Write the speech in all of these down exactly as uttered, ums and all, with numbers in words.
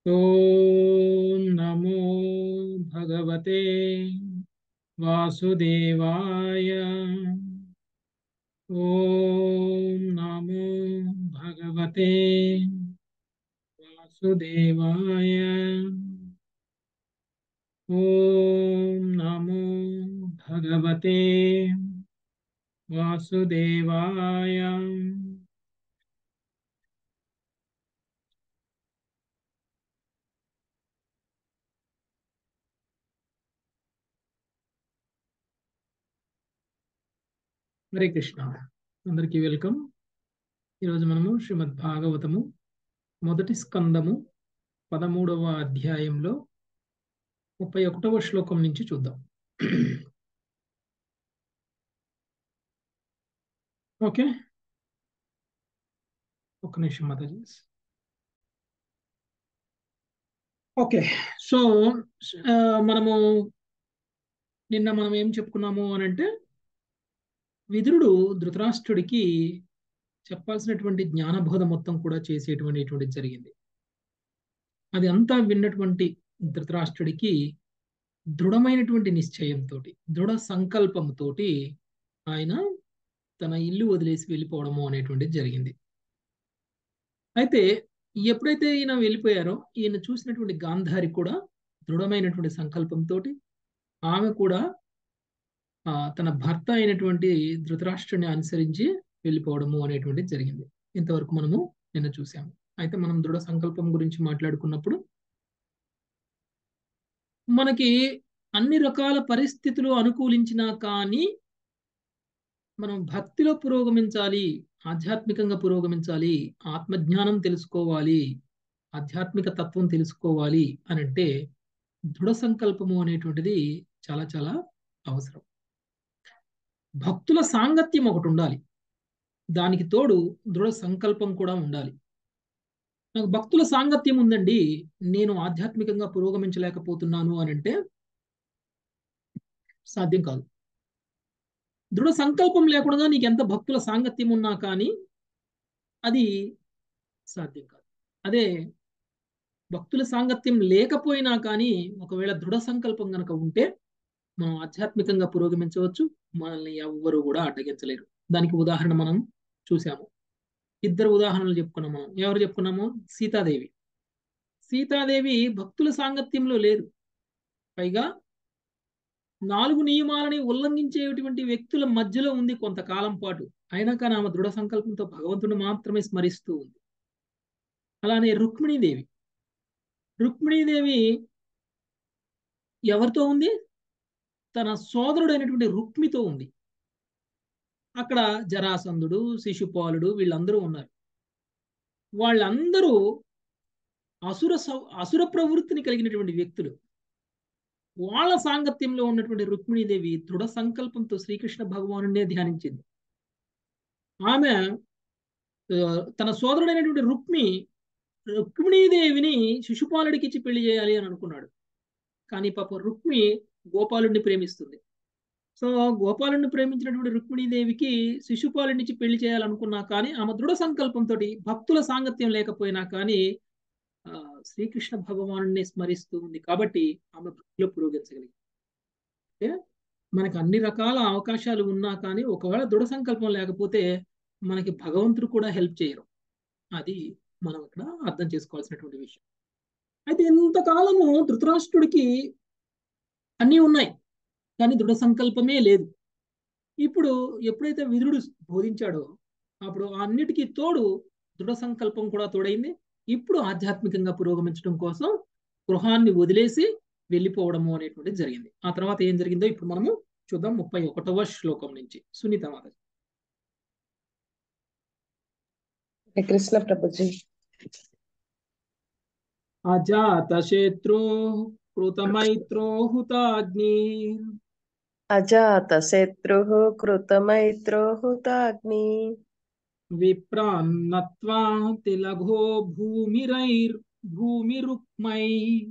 ओम नमो भगवते वासुदेवाय। ओम नमो भगवते वासुदेवाय। ओम नमो भगवते वासुदेवाय। హరే కృష్ణ. అందరికీ వెల్కమ్. ఈరోజు మనము శ్రీమద్ భాగవతము మొదటి స్కందము పదమూడవ అధ్యాయంలో ముప్పై ఒకటవ శ్లోకం నుంచి చూద్దాం. ఓకే, ఒక్క నిమిషం మాతాజీ. ఓకే, సో మనము నిన్న మనం ఏం చెప్పుకున్నాము అని అంటే, విదురుడు ధృతరాష్ట్రుడికి చెప్పాల్సినటువంటి జ్ఞానబోధ మొత్తం కూడా చేసేటువంటి జరిగింది. అది అంతా విన్నటువంటి ధృతరాష్ట్రుడికి దృఢమైనటువంటి నిశ్చయంతో, దృఢ సంకల్పంతో ఆయన తన ఇల్లు వదిలేసి వెళ్ళిపోవడము అనేటువంటిది జరిగింది. అయితే ఎప్పుడైతే ఈయన వెళ్ళిపోయారో, ఈయన చూసినటువంటి గాంధారి కూడా దృఢమైనటువంటి సంకల్పంతో ఆమె కూడా ఆ తన భర్త అయినటువంటి ధృతరాష్ట్రుని అనుసరించి వెళ్ళిపోవడము అనేటువంటిది జరిగింది. ఇంతవరకు మనము నిన్న చూసాము. అయితే మనం దృఢ సంకల్పం గురించి మాట్లాడుకున్నప్పుడు, మనకి అన్ని రకాల పరిస్థితులు అనుకూలించినా కానీ మనం భక్తిలో పురోగమించాలి, ఆధ్యాత్మికంగా పురోగమించాలి, ఆత్మజ్ఞానం తెలుసుకోవాలి, ఆధ్యాత్మిక తత్వం తెలుసుకోవాలి అని అంటే దృఢ సంకల్పము అనేటువంటిది చాలా చాలా అవసరం. భక్తుల సాంగత్యం ఒకటి ఉండాలి, దానికి తోడు దృఢ సంకల్పం కూడా ఉండాలి. నాకు భక్తుల సాంగత్యం ఉందండి, నేను ఆధ్యాత్మికంగా పురోగమించలేకపోతున్నాను అని అంటే సాధ్యం కాదు. దృఢ సంకల్పం లేకుండా నీకు ఎంత భక్తుల సాంగత్యం ఉన్నా కానీ అది సాధ్యం కాదు. అదే భక్తుల సాంగత్యం లేకపోయినా కానీ ఒకవేళ దృఢ సంకల్పం కనుక ఉంటే మనం ఆధ్యాత్మికంగా పురోగమించవచ్చు, మనల్ని ఎవ్వరూ కూడా అడ్డగించలేరు. దానికి ఉదాహరణ మనం చూసాము. ఇద్దరు ఉదాహరణలు చెప్పుకున్నాము. మనం ఎవరు చెప్పుకున్నాము? సీతాదేవి. సీతాదేవి భక్తుల సాంగత్యంలో లేదు, పైగా నాలుగు నియమాలని ఉల్లంఘించేటువంటి వ్యక్తుల మధ్యలో ఉంది కొంతకాలం పాటు. అయినా కానీ ఆమె దృఢ సంకల్పంతో భగవంతుని మాత్రమే స్మరిస్తూ ఉంది. అలానే రుక్మిణీదేవి. రుక్మిణీదేవి ఎవరితో ఉంది? తన సోదరుడు అయినటువంటి రుక్మితో ఉంది. అక్కడ జరాసంధుడు, శిశుపాలుడు వీళ్ళందరూ ఉన్నారు. వాళ్ళందరూ అసుర అసుర ప్రవృత్తిని కలిగినటువంటి వ్యక్తులు. వాళ్ళ సాంగత్యంలో ఉన్నటువంటి రుక్మిణీదేవి దృఢ సంకల్పంతో శ్రీకృష్ణ భగవానునే ధ్యానించింది. ఆమె తన సోదరుడైనటువంటి రుక్మి రుక్మిణీదేవిని శిశుపాలుడికి ఇచ్చి పెళ్లి చేయాలి అని అనుకున్నాడు. కానీ పాప రుక్మి గోపాలుడిని ప్రేమిస్తుంది. సో గోపాలుడిని ప్రేమించినటువంటి రుక్మిణీదేవికి శిశుపాలుడినిచ్చి పెళ్లి చేయాలనుకున్నా కానీ ఆమె దృఢ సంకల్పంతో భక్తుల సాంగత్యం లేకపోయినా కానీ ఆ శ్రీకృష్ణ భగవానుని స్మరిస్తూ ఉంది కాబట్టి ఆమె భక్తిలో పురోగమించగలిగింది. అంటే మనకు అన్ని రకాల అవకాశాలు ఉన్నా కానీ ఒకవేళ దృఢ సంకల్పం లేకపోతే మనకి భగవంతుడు కూడా హెల్ప్ చేయరు. అది మనం ఇక్కడ అర్థం చేసుకోవాల్సినటువంటి విషయం. అయితే ఇంతకాలము ధృతరాష్ట్రుడికి అన్నీ ఉన్నాయి కానీ దృఢ సంకల్పమే లేదు. ఇప్పుడు ఎప్పుడైతే విదురుడు బోధించాడో అప్పుడు అన్నిటికీ తోడు దృఢ సంకల్పం కూడా తోడైంది. ఇప్పుడు ఆధ్యాత్మికంగా పురోగమించడం కోసం గృహాన్ని వదిలేసి వెళ్ళిపోవడము అనేటువంటిది జరిగింది. ఆ తర్వాత ఏం జరిగిందో ఇప్పుడు మనము చూద్దాం. ముప్పై ఒకటవ శ్లోకం నుంచి. సునీత మాత. కృష్ణ ప్రభుజీ. అజాత శత్రు కృతమైత్రో హుతాగ్ని అజాత శత్రు కృతమైత్రో హుతాగ్ని విప్రాన్నత్వా తిలఘో భూమిరైర్ భూమిరుక్మై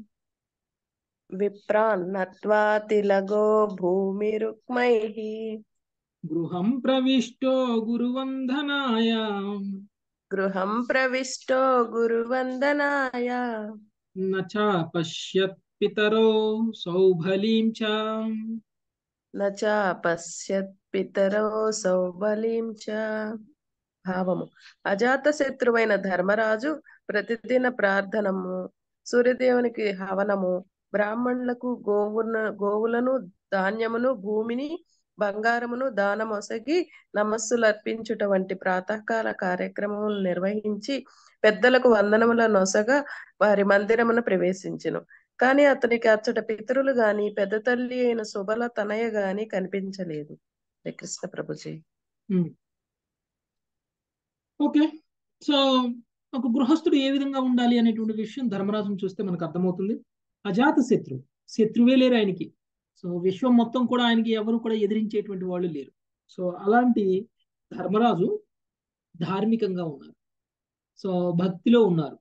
విప్రాన్నత్వా తిలగో భూమిరుక్మైః గృహం ప్రవిష్టో గురువందనాయ గృహం ప్రవిష్టో గురువందనాయ నచ పశ్యత్ పితరో సౌభలీం చ. నచ పశ్యత్ పితరో సౌబలీం చ. భావము: అజాత శత్రువైన ధర్మరాజు ప్రతిదిన ప్రార్థనము, సూర్యదేవునికి హవనము, బ్రాహ్మణులకు గోవున గోవులను, ధాన్యమును, భూమిని, బంగారమును దానమొసగి నమస్సులు అర్పించుట వంటి ప్రాతకాల కార్యక్రమములు నిర్వహించి పెద్దలకు వందనముల నొసగా వారి మందిరమును ప్రవేశించెను. కానీ అతనికి అచ్చట పితరులు గాని పెద్ద తల్లి అయిన సుబల తనయ గాని కనిపించలేదు. హరే కృష్ణ ప్రభుజీ. ఓకే, సో ఒక గృహస్థుడు ఏ విధంగా ఉండాలి అనేటువంటి విషయం ధర్మరాజును చూస్తే మనకు అర్థమవుతుంది. అజాత శత్రు, శత్రువే లేరు ఆయనకి. సో విశ్వం మొత్తం కూడా ఆయనకి ఎవరు కూడా ఎదిరించేటువంటి వాళ్ళు లేరు. సో అలాంటి ధర్మరాజు ధార్మికంగా ఉన్నారు, సో భక్తిలో ఉన్నారు.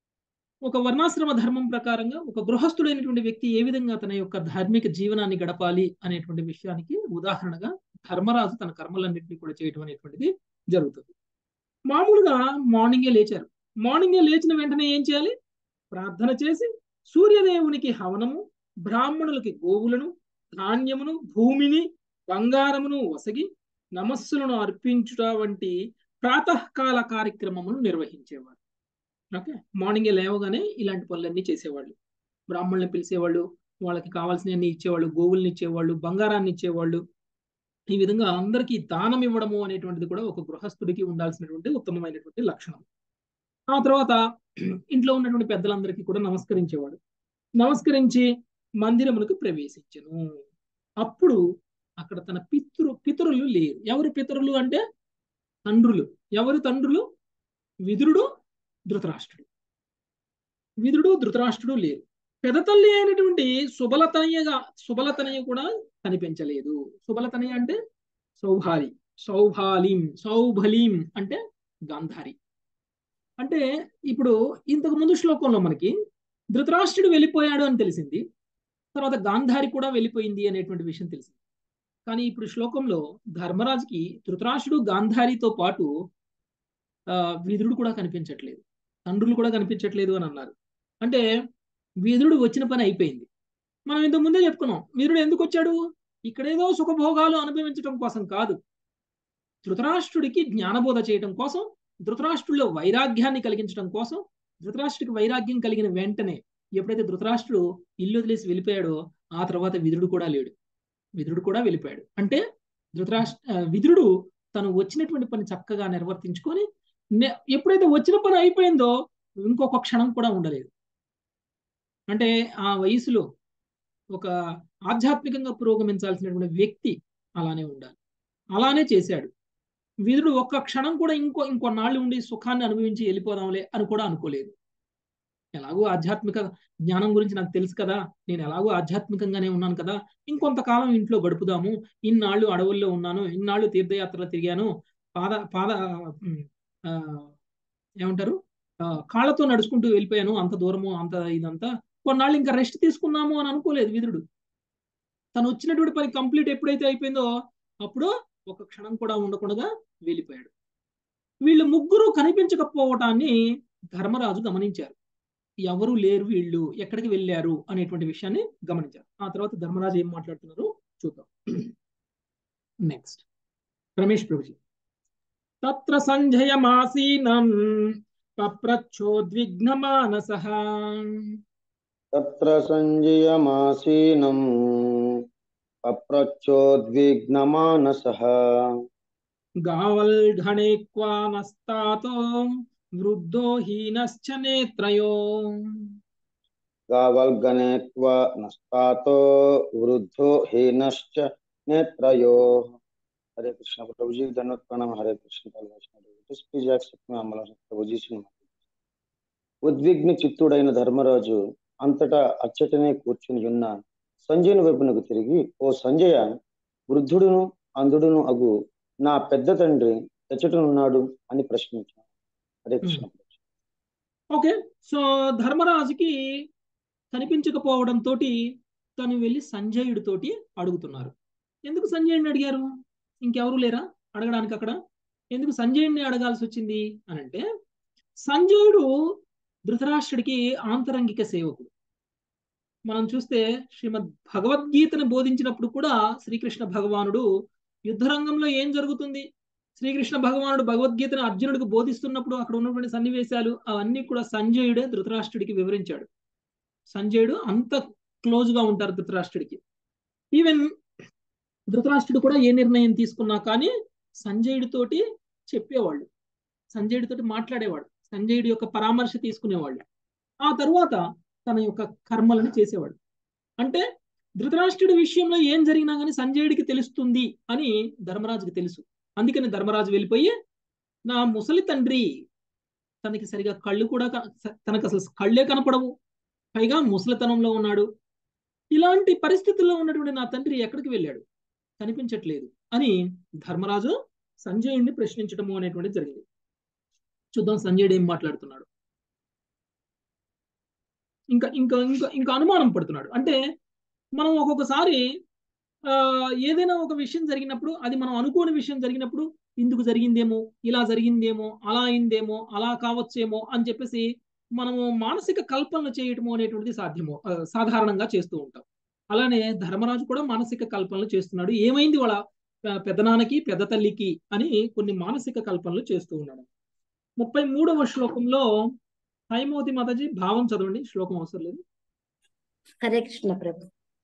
ఒక వర్ణాశ్రమ ధర్మం ప్రకారంగా ఒక గృహస్థుడైనటువంటి వ్యక్తి ఏ విధంగా తన యొక్క ధార్మిక జీవనాన్ని గడపాలి అనేటువంటి విషయానికి ఉదాహరణగా ధర్మరాజు తన కర్మలన్నింటినీ కూడా చేయటం అనేటువంటిది జరుగుతుంది. మామూలుగా మార్నింగే లేచారు. మార్నింగే లేచిన వెంటనే ఏం చేయాలి? ప్రార్థన చేసి సూర్యదేవునికి హవనము, బ్రాహ్మణులకి గోవులను, ధాన్యమును, భూమిని, బంగారమును వసగి నమస్సులను అర్పించుట వంటి ప్రాతకాల కార్యక్రమమును నిర్వహించేవారు. ఓకే, మార్నింగే లేవగానే ఇలాంటి పనులన్నీ చేసేవాళ్ళు. బ్రాహ్మణులను పిలిచేవాళ్ళు, వాళ్ళకి కావాల్సినవన్నీ ఇచ్చేవాళ్ళు, గోవుల్ని ఇచ్చేవాళ్ళు, బంగారాన్ని ఇచ్చేవాళ్ళు. ఈ విధంగా అందరికీ దానం ఇవ్వడము అనేటువంటిది కూడా ఒక గృహస్థుడికి ఉండాల్సినటువంటి ఉత్తమమైనటువంటి లక్షణం. ఆ తర్వాత ఇంట్లో ఉన్నటువంటి పెద్దలందరికీ కూడా నమస్కరించేవాడు. నమస్కరించి మందిరములకు ప్రవేశించను. అప్పుడు అక్కడ తన పితృ పితరులు లేరు. ఎవరు పితరులు అంటే తండ్రులు. ఎవరు తండ్రులు? విదురుడు, ధృతరాష్ట్రుడు. విదురుడు, ధృతరాష్ట్రుడు లేరు. పెదతల్లి అయినటువంటి సుబలతనయగా సుబలతనయ కూడా కనిపించలేదు. సుబలతనయ అంటే సౌభాలి, సౌభాలీం, సౌభలీం అంటే గాంధారి. అంటే ఇప్పుడు ఇంతకు ముందు శ్లోకంలో మనకి ధృతరాష్ట్రుడు వెళ్ళిపోయాడు అని తెలిసింది, తర్వాత గాంధారి కూడా వెళ్ళిపోయింది అనేటువంటి విషయం తెలిసింది. కానీ ఇప్పుడు శ్లోకంలో ధర్మరాజుకి ధృతరాష్ట్రుడు, గాంధారితో పాటు ఆ విదురుడు కూడా కనిపించట్లేదు, తండ్రులు కూడా కనిపించట్లేదు అని అన్నారు. అంటే విదురుడు వచ్చిన పని అయిపోయింది. మనం ఇంతకు ముందే చెప్పుకున్నాం, విదురుడు ఎందుకు వచ్చాడు? ఇక్కడేదో సుఖభోగాలు అనుభవించడం కోసం కాదు, ధృతరాష్ట్రుడికి జ్ఞానబోధ చేయడం కోసం, ధృతరాష్ట్రుడిలో వైరాగ్యాన్ని కలిగించడం కోసం. ధృతరాష్ట్రుడికి వైరాగ్యం కలిగిన వెంటనే ఎప్పుడైతే ధృతరాష్ట్రుడు ఇల్లు వదిలేసి వెళ్ళిపోయాడో ఆ తర్వాత విదురుడు కూడా లేడు, విదురుడు కూడా వెళ్ళిపోయాడు. అంటే ధృతరాష్ట్ర విదురుడు తను వచ్చినటువంటి పని చక్కగా నిర్వర్తించుకొని ఎప్పుడైతే వచ్చిన పని అయిపోయిందో ఇంకొక క్షణం కూడా ఉండలేదు. అంటే ఆ వయసులో ఒక ఆధ్యాత్మికంగా పురోగమించాల్సినటువంటి వ్యక్తి అలానే ఉండాలి, అలానే చేశాడు. విదురుడు ఒక్క క్షణం కూడా ఇంకో ఇంకొన్నాళ్ళు ఉండి సుఖాన్ని అనుభవించి వెళ్ళిపోదాంలే అని కూడా అనుకోలేదు. ఎలాగో ఆధ్యాత్మిక జ్ఞానం గురించి నాకు తెలుసు కదా, నేను ఎలాగో ఆధ్యాత్మికంగానే ఉన్నాను కదా, ఇంకొంతకాలం ఇంట్లో గడుపుదాము, ఇన్నాళ్ళు అడవుల్లో ఉన్నాను, ఇన్నాళ్ళు తీర్థయాత్రలు తిరిగాను, పాద పాద ఏమంటారు కాళ్ళతో నడుచుకుంటూ వెళ్ళిపోయాను, అంత దూరము అంత ఇదంతా, కొన్నాళ్ళు ఇంకా రెస్ట్ తీసుకున్నాము అని అనుకోలేదు విదురుడు. తను వచ్చినటువంటి పని కంప్లీట్ ఎప్పుడైతే అయిపోయిందో అప్పుడు ఒక క్షణం కూడా ఉండకుండా వెళ్ళిపోయాడు. వీళ్ళు ముగ్గురు కనిపించకపోవటాన్ని ధర్మరాజు గమనించారు. ఎవరు లేరు, వీళ్ళు ఎక్కడికి వెళ్ళారు అనేటువంటి విషయాన్ని గమనించారు. ఆ తర్వాత ధర్మరాజు ఏం మాట్లాడుతున్నారు చూద్దాం. నెక్స్ట్ రమేష్ ప్రభుజీ. తత్ర సంజయమాసీనం పప్రచ్ఛోద్విగ్నమానసః. తత్ర సంజయమాసీనం పప్రచ్ఛోద్విగ్నమానసః. గావల్ఘణేక్వానస్తాతో వృద్ధో హీనశ్చ నేత్రయో. గావల్ఘనేక్వా నస్తాతో వృద్ధో హీనశ్చ నేత్రయో. हरे कृष्ण प्रभु जी, धन्यवाद प्रणाम. हरे कृष्ण प्लीज యాక్సెప్ట్ మీ అమల ప్రభుజీ. ఉద్విగ్న చిత్తుడైన ధర్మరాజు అంతటా అచ్చటనే కూర్చుని ఉన్న సంజయుని వైపునకు తిరిగి, ఓ సంజయ, వృద్ధుడును అంధుడును అగు నా పెద్ద తండ్రి ఎచ్చటనున్నాడు అని ప్రశ్నించాడు. హరే కృష్ణ. ఓకే, సో ధర్మరాజుకి కనిపించకపోవడంతో తను వెళ్ళి సంజయుడితోటి అడుగుతున్నారు. ఎందుకు సంజయుడిని అడిగారు? ఇంకెవరు లేరా అడగడానికి అక్కడ? ఎందుకు సంజయుడిని అడగాల్సి వచ్చింది అని అంటే, సంజయుడు ధృతరాష్ట్రుడికి ఆంతరంగిక సేవకుడు. మనం చూస్తే శ్రీమద్ భగవద్గీతను బోధించినప్పుడు కూడా శ్రీకృష్ణ భగవానుడు యుద్ధరంగంలో ఏం జరుగుతుంది, శ్రీకృష్ణ భగవానుడు భగవద్గీతను అర్జునుడికి బోధిస్తున్నప్పుడు అక్కడ ఉన్నటువంటి సన్నివేశాలు అవన్నీ కూడా సంజయుడే ధృతరాష్ట్రుడికి వివరించాడు. సంజయుడు అంత క్లోజ్ గా ఉంటారు ధృతరాష్ట్రుడికి. ఈవెన్ ధృతరాష్ట్రుడు కూడా ఏ నిర్ణయం తీసుకున్నా కానీ సంజయుడితోటి చెప్పేవాళ్ళు, సంజయుడితోటి మాట్లాడేవాడు, సంజయుడి యొక్క పరామర్శ తీసుకునేవాళ్ళు. ఆ తరువాత తన యొక్క కర్మలను చేసేవాడు. అంటే ధృతరాష్ట్రుడి విషయంలో ఏం జరిగినా కానీ సంజయుడికి తెలుస్తుంది అని ధర్మరాజుకి తెలుసు. అందుకని ధర్మరాజు వెళ్ళిపోయి, నా ముసలి తండ్రి, తనకి సరిగా కళ్ళు కూడా తనకు అసలు కళ్ళే కనపడవు, పైగా ముసలితనంలో ఉన్నాడు, ఇలాంటి పరిస్థితుల్లో ఉన్నటువంటి నా తండ్రి ఎక్కడికి వెళ్ళాడు, కనిపించట్లేదు అని ధర్మరాజు సంజయుడిని ప్రశ్నించడము అనేటువంటిది జరిగింది. చూద్దాం సంజయుడు ఏం మాట్లాడుతున్నాడు. ఇంకా ఇంకా ఇంకా ఇంకా అనుమానం పడుతున్నాడు. అంటే మనం ఒక్కొక్కసారి ఆ ఏదైనా ఒక విషయం జరిగినప్పుడు, అది మనం అనుకోని విషయం జరిగినప్పుడు, ఇందుకు జరిగిందేమో, ఇలా జరిగిందేమో, అలా అయిందేమో, అలా కావచ్చేమో అని చెప్పేసి మనము మానసిక కల్పనలు చేయటము అనేటువంటిది సాధ్యమో సాధారణంగా చేస్తూ ఉంటాం. అలానే ధర్మరాజు కూడా మానసిక కల్పనలు చేస్తున్నాడు. ఏమైంది వాళ్ళ పెద్దనాన్నకి పెద్ద తల్లికి అని కొన్ని మానసిక కల్పనలు చేస్తూ ఉన్నాడు. ముప్పై మూడవ శ్లోకంలో హైమవతి మాతాజీ భావం చదవండి, శ్లోకం అవసరం లేదు. హరే కృష్ణ ప్రభు.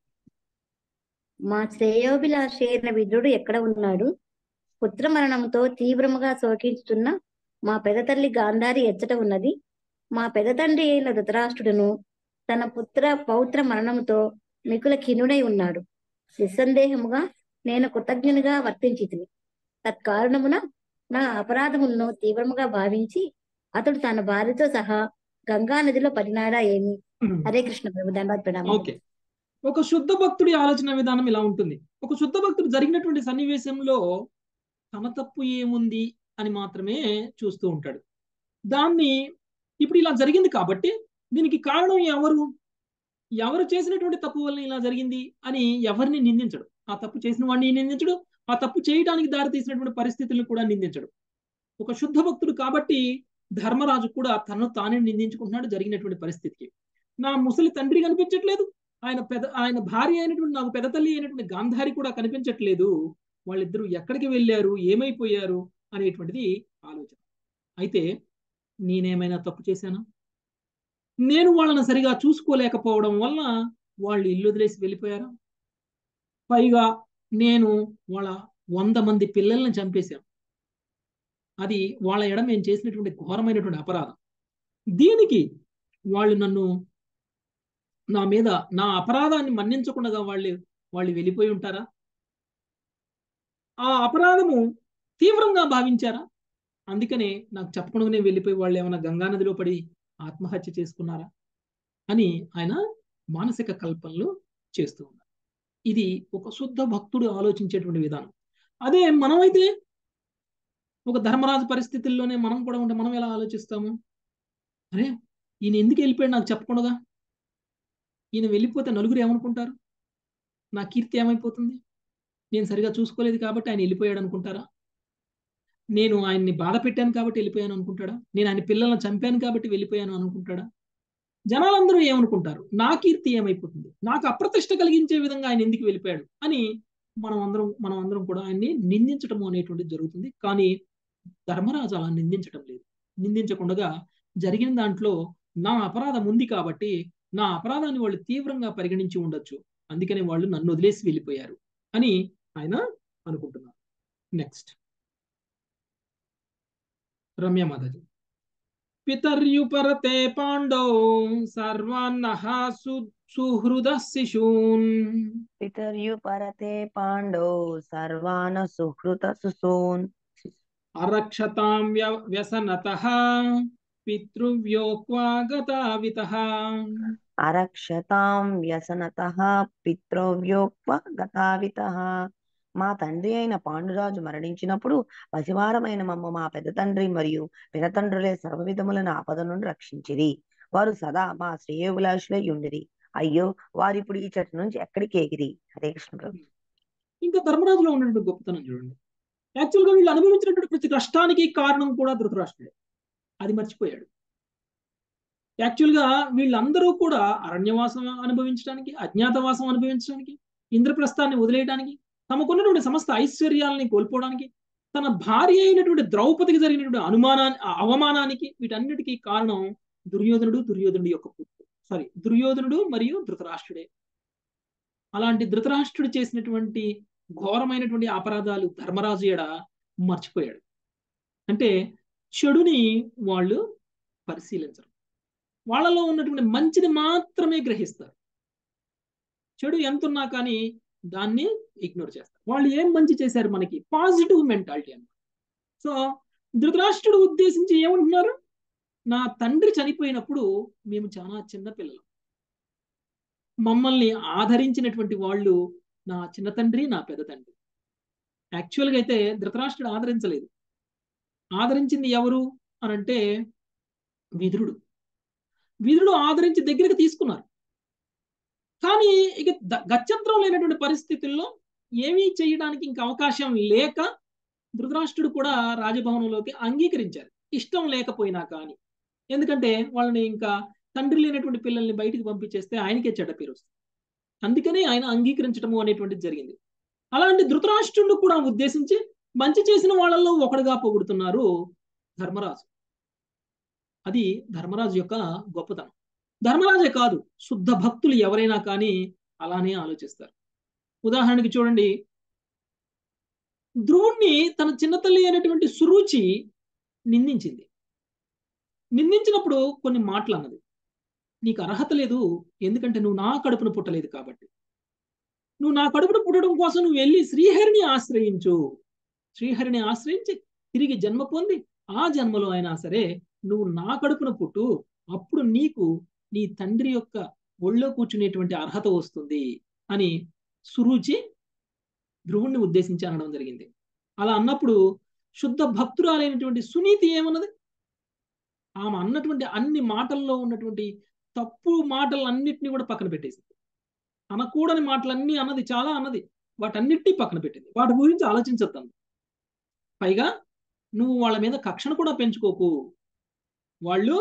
మా శ్రేయోభిలాషి అయిన విదురుడు ఎక్కడ ఉన్నాడు? పుత్ర మరణంతో తీవ్రముగా శోకించుతున్న మా పెద్ద తల్లి గాంధారి ఎచ్చట ఉన్నది. మా పెద్ద తండ్రి అయిన ధృతరాష్ట్రుడును తన పుత్ర పౌత్ర మరణంతో మికుల ఖిన్నుడై ఉన్నాడు. నిస్సందేహముగా నేను కృతజ్ఞునిగా వర్తించితిని. తత్కారణమున నా అపరాధములను తీవ్రముగా భావించి అతడు తన భార్యతో సహా గంగా నదిలో పడినాడా ఏమి? హరే కృష్ణ ప్రభు. ధన్యవాద ప్రణామం. ఓకే, ఒక శుద్ధ భక్తుడి ఆలోచన విధానం ఇలా ఉంటుంది. ఒక శుద్ధ భక్తుడు జరిగినటువంటి సన్నివేశంలో తన తప్పు ఏముంది అని మాత్రమే చూస్తూ ఉంటాడు. దాన్ని ఇప్పుడు ఇలా జరిగింది కాబట్టి దీనికి కారణం ఎవరు, ఎవరు చేసినటువంటి తప్పు వల్ల ఇలా జరిగింది అని ఎవరిని నిందించడు. ఆ తప్పు చేసిన వాడిని నిందించడు, ఆ తప్పు చేయడానికి దారి తీసినటువంటి పరిస్థితులను కూడా నిందించడు. ఒక శుద్ధ భక్తుడు కాబట్టి ధర్మరాజు కూడా తనను తానే నిందించుకుంటున్నాడు జరిగినటువంటి పరిస్థితికి. నా ముసలి తండ్రి కనిపించట్లేదు, ఆయన పెద్ద ఆయన భార్య అయినటువంటి నాకు పెద్ద తల్లి అయినటువంటి గాంధారి కూడా కనిపించట్లేదు, వాళ్ళిద్దరూ ఎక్కడికి వెళ్ళారు, ఏమైపోయారు అనేటువంటిది ఆలోచన. అయితే నేనేమైనా తప్పు చేశానా? నేను వాళ్ళని సరిగా చూసుకోలేకపోవడం వల్ల వాళ్ళు ఇల్లు వదిలేసి వెళ్ళిపోయారా? పైగా నేను వాళ్ళ వంద మంది పిల్లల్ని చంపేశాను. అది వాళ్ళ ఎడ నేను చేసినటువంటి ఘోరమైనటువంటి అపరాధం. దీనికి వాళ్ళు నన్ను నా మీద నా అపరాధాన్ని మన్నించకుండా వాళ్ళు వాళ్ళు వెళ్ళిపోయి ఉంటారా? ఆ అపరాధము తీవ్రంగా భావించారా? అందుకనే నాకు చెప్పకుండానే వెళ్ళిపోయి వాళ్ళు ఏమైనా గంగా నదిలో పడి ఆత్మహత్య చేసుకున్నారా అని ఆయన మానసిక కల్పనలు చేస్తూ ఉన్నారు. ఇది ఒక శుద్ధ భక్తుడు ఆలోచించేటువంటి విధానం. అదే మనమైతే ఒక ధర్మరాజు పరిస్థితుల్లోనే మనం కూడా ఉంటే మనం ఎలా ఆలోచిస్తాము? అరే ఈయన ఎందుకు వెళ్ళిపోయాడు నాకు చెప్పకుండా, ఈయన వెళ్ళిపోతే నలుగురు ఏమనుకుంటారు, నా కీర్తి ఏమైపోతుంది, నేను సరిగా చూసుకోలేదు కాబట్టి ఆయన వెళ్ళిపోయాడు అనుకుంటారా? నేను ఆయన్ని బాధ పెట్టాను కాబట్టి వెళ్ళిపోయాను అనుకుంటాడా? నేను ఆయన పిల్లలను చంపాను కాబట్టి వెళ్ళిపోయాను అనుకుంటాడా? జనాలందరూ ఏమనుకుంటారు, నా కీర్తి ఏమైపోతుంది, నాకు అప్రతిష్ట కలిగించే విధంగా ఆయన ఎందుకు వెళ్ళిపోయాడు అని మనం అందరం మనం అందరం కూడా ఆయన్ని నిందించటం అనేటువంటిది జరుగుతుంది. కానీ ధర్మరాజు అలా నిందించటం లేదు. నిందించకుండా జరిగిన దాంట్లో నా అపరాధం ఉంది కాబట్టి నా అపరాధాన్ని వాళ్ళు తీవ్రంగా పరిగణించి ఉండొచ్చు, అందుకనే వాళ్ళు నన్ను వదిలేసి వెళ్ళిపోయారు అని ఆయన అనుకుంటున్నారు. నెక్స్ట్ రమ్య మాతాజీ. పితర్యుపరతే పాండౌ సర్వాన్నః సుహృద శిశూన్. పితర్యుపరతే పాండౌ సర్వాన సుహృత శిశూన్. అరక్షతాం వ్యసనతః పితృవ్యోక్వా గతావితః. అరక్షతాం వ్యసనతః పితృవ్యోక్వ గతావితః. మా తండ్రి అయిన పాండురాజు మరణించినప్పుడు పసివారమైన మమ్మ మా పెద్ద తండ్రి మరియు పినతండ్రులే సర్వవిధములైన ఆపద నుండి రక్షించిరి. వారు సదా మా శ్రేయోభిలాషులై ఉండిరి. అయ్యో వారిప్పుడు ఈ చెట్టు నుంచి ఎక్కడికి ఎగిరి. హరే కృష్ణ ప్రభు. ఇంకా ధర్మరాజులో ఉన్నటువంటి గొప్పతనం చూడండి. యాక్చువల్గా వీళ్ళు అనుభవించినటువంటి ప్రతి కష్టానికి కారణం కూడా ధృతరాష్ట్రుడే, అది మర్చిపోయాడు. యాక్చువల్గా వీళ్ళందరూ కూడా అరణ్యవాసం అనుభవించడానికి, అజ్ఞాతవాసం అనుభవించడానికి, ఇంద్రప్రస్థాన్ని వదిలేయడానికి, తమకున్నటువంటి సమస్త ఐశ్వర్యాలని కోల్పోవడానికి, తన భార్య అయినటువంటి ద్రౌపదికి జరిగినటువంటి అనుమానాన్ని అవమానానికి, వీటన్నిటికీ కారణం దుర్యోధనుడు దుర్యోధనుడి యొక్క పుత్రుడు సారీ దుర్యోధనుడు మరియు ధృతరాష్ట్రుడే. అలాంటి ధృతరాష్ట్రుడు చేసినటువంటి ఘోరమైనటువంటి అపరాధాలు ధర్మరాజు ఎడ మర్చిపోయాడు. అంటే చెడుని వాళ్ళు పరిశీలించరు, వాళ్ళలో ఉన్నటువంటి మంచిని మాత్రమే గ్రహిస్తారు. చెడు ఎంత ఉన్నా కానీ దాన్ని ఇగ్నోర్ చేస్తారు. వాళ్ళు ఏం మంచి చేశారు మనకి, పాజిటివ్ మెంటాలిటీ అన్నమాట. సో ధృతరాష్ట్రుడు ఉద్దేశించి ఏమంటున్నారు, నా తండ్రి చనిపోయినప్పుడు మేము చాలా చిన్న పిల్లలు, మమ్మల్ని ఆదరించినటువంటి వాళ్ళు నా చిన్న తండ్రి, నా పెద్ద తండ్రి. యాక్చువల్గా అయితే ధృతరాష్ట్రుడు ఆదరించలేదు. ఆదరించింది ఎవరు అని అంటే విదురుడు. విదురుడు ఆదరించి దగ్గరికి తీసుకున్నారు. కానీ ఇక గత్యంతరం లేనటువంటి పరిస్థితుల్లో ఏమీ చేయడానికి ఇంకా అవకాశం లేక ధృతరాష్ట్రుడు కూడా రాజభవనంలోకి అంగీకరించారు, ఇష్టం లేకపోయినా కానీ. ఎందుకంటే వాళ్ళని ఇంకా తండ్రి లేనటువంటి పిల్లల్ని బయటికి పంపించేస్తే ఆయనకే చెడ్డ పేరు వస్తుంది. అందుకనే ఆయన అంగీకరించడము అనేటువంటిది జరిగింది. అలాంటి ధృతరాష్ట్రుడు కూడా ఉద్దేశించి మంచి చేసిన వాళ్ళల్లో ఒకడుగా పొగుడుతున్నారు ధర్మరాజు. అది ధర్మరాజు యొక్క గొప్పతనం. ధర్మరాజే కాదు, శుద్ధ భక్తులు ఎవరైనా కానీ అలానే ఆలోచిస్తారు. ఉదాహరణకి చూడండి, ధ్రువుణ్ణి తన చిన్న తల్లి అయినటువంటి సురుచి నిందించింది. నిందించినప్పుడు కొన్ని మాటలు అన్నది, నీకు అర్హత లేదు, ఎందుకంటే నువ్వు నా కడుపున పుట్టలేదు కాబట్టి. నువ్వు నా కడుపున పుట్టడం కోసం నువ్వు వెళ్ళి శ్రీహరిని ఆశ్రయించు. శ్రీహరిని ఆశ్రయించి తిరిగి జన్మ పొంది ఆ జన్మలో అయినా సరే నువ్వు నా కడుపున పుట్టు, అప్పుడు నీకు నీ తండ్రి యొక్క ఒళ్ళో కూర్చునేటువంటి అర్హత వస్తుంది అని సురుచి ధ్రువుణ్ణి ఉద్దేశించి అనడం జరిగింది. అలా అన్నప్పుడు శుద్ధ భక్తురాలైనటువంటి సునీతి ఏమన్నది, ఆమె అన్నటువంటి అన్ని మాటల్లో ఉన్నటువంటి తప్పు మాటలన్నిటినీ కూడా పక్కన పెట్టేసింది. అనకూడని మాటలన్నీ అన్నది, చాలా అన్నది, వాటన్నిటినీ పక్కన పెట్టింది. వాటి గురించి ఆలోచించద్దాం. పైగా నువ్వు వాళ్ళ మీద కక్షను కూడా పెంచుకోకు. వాళ్ళు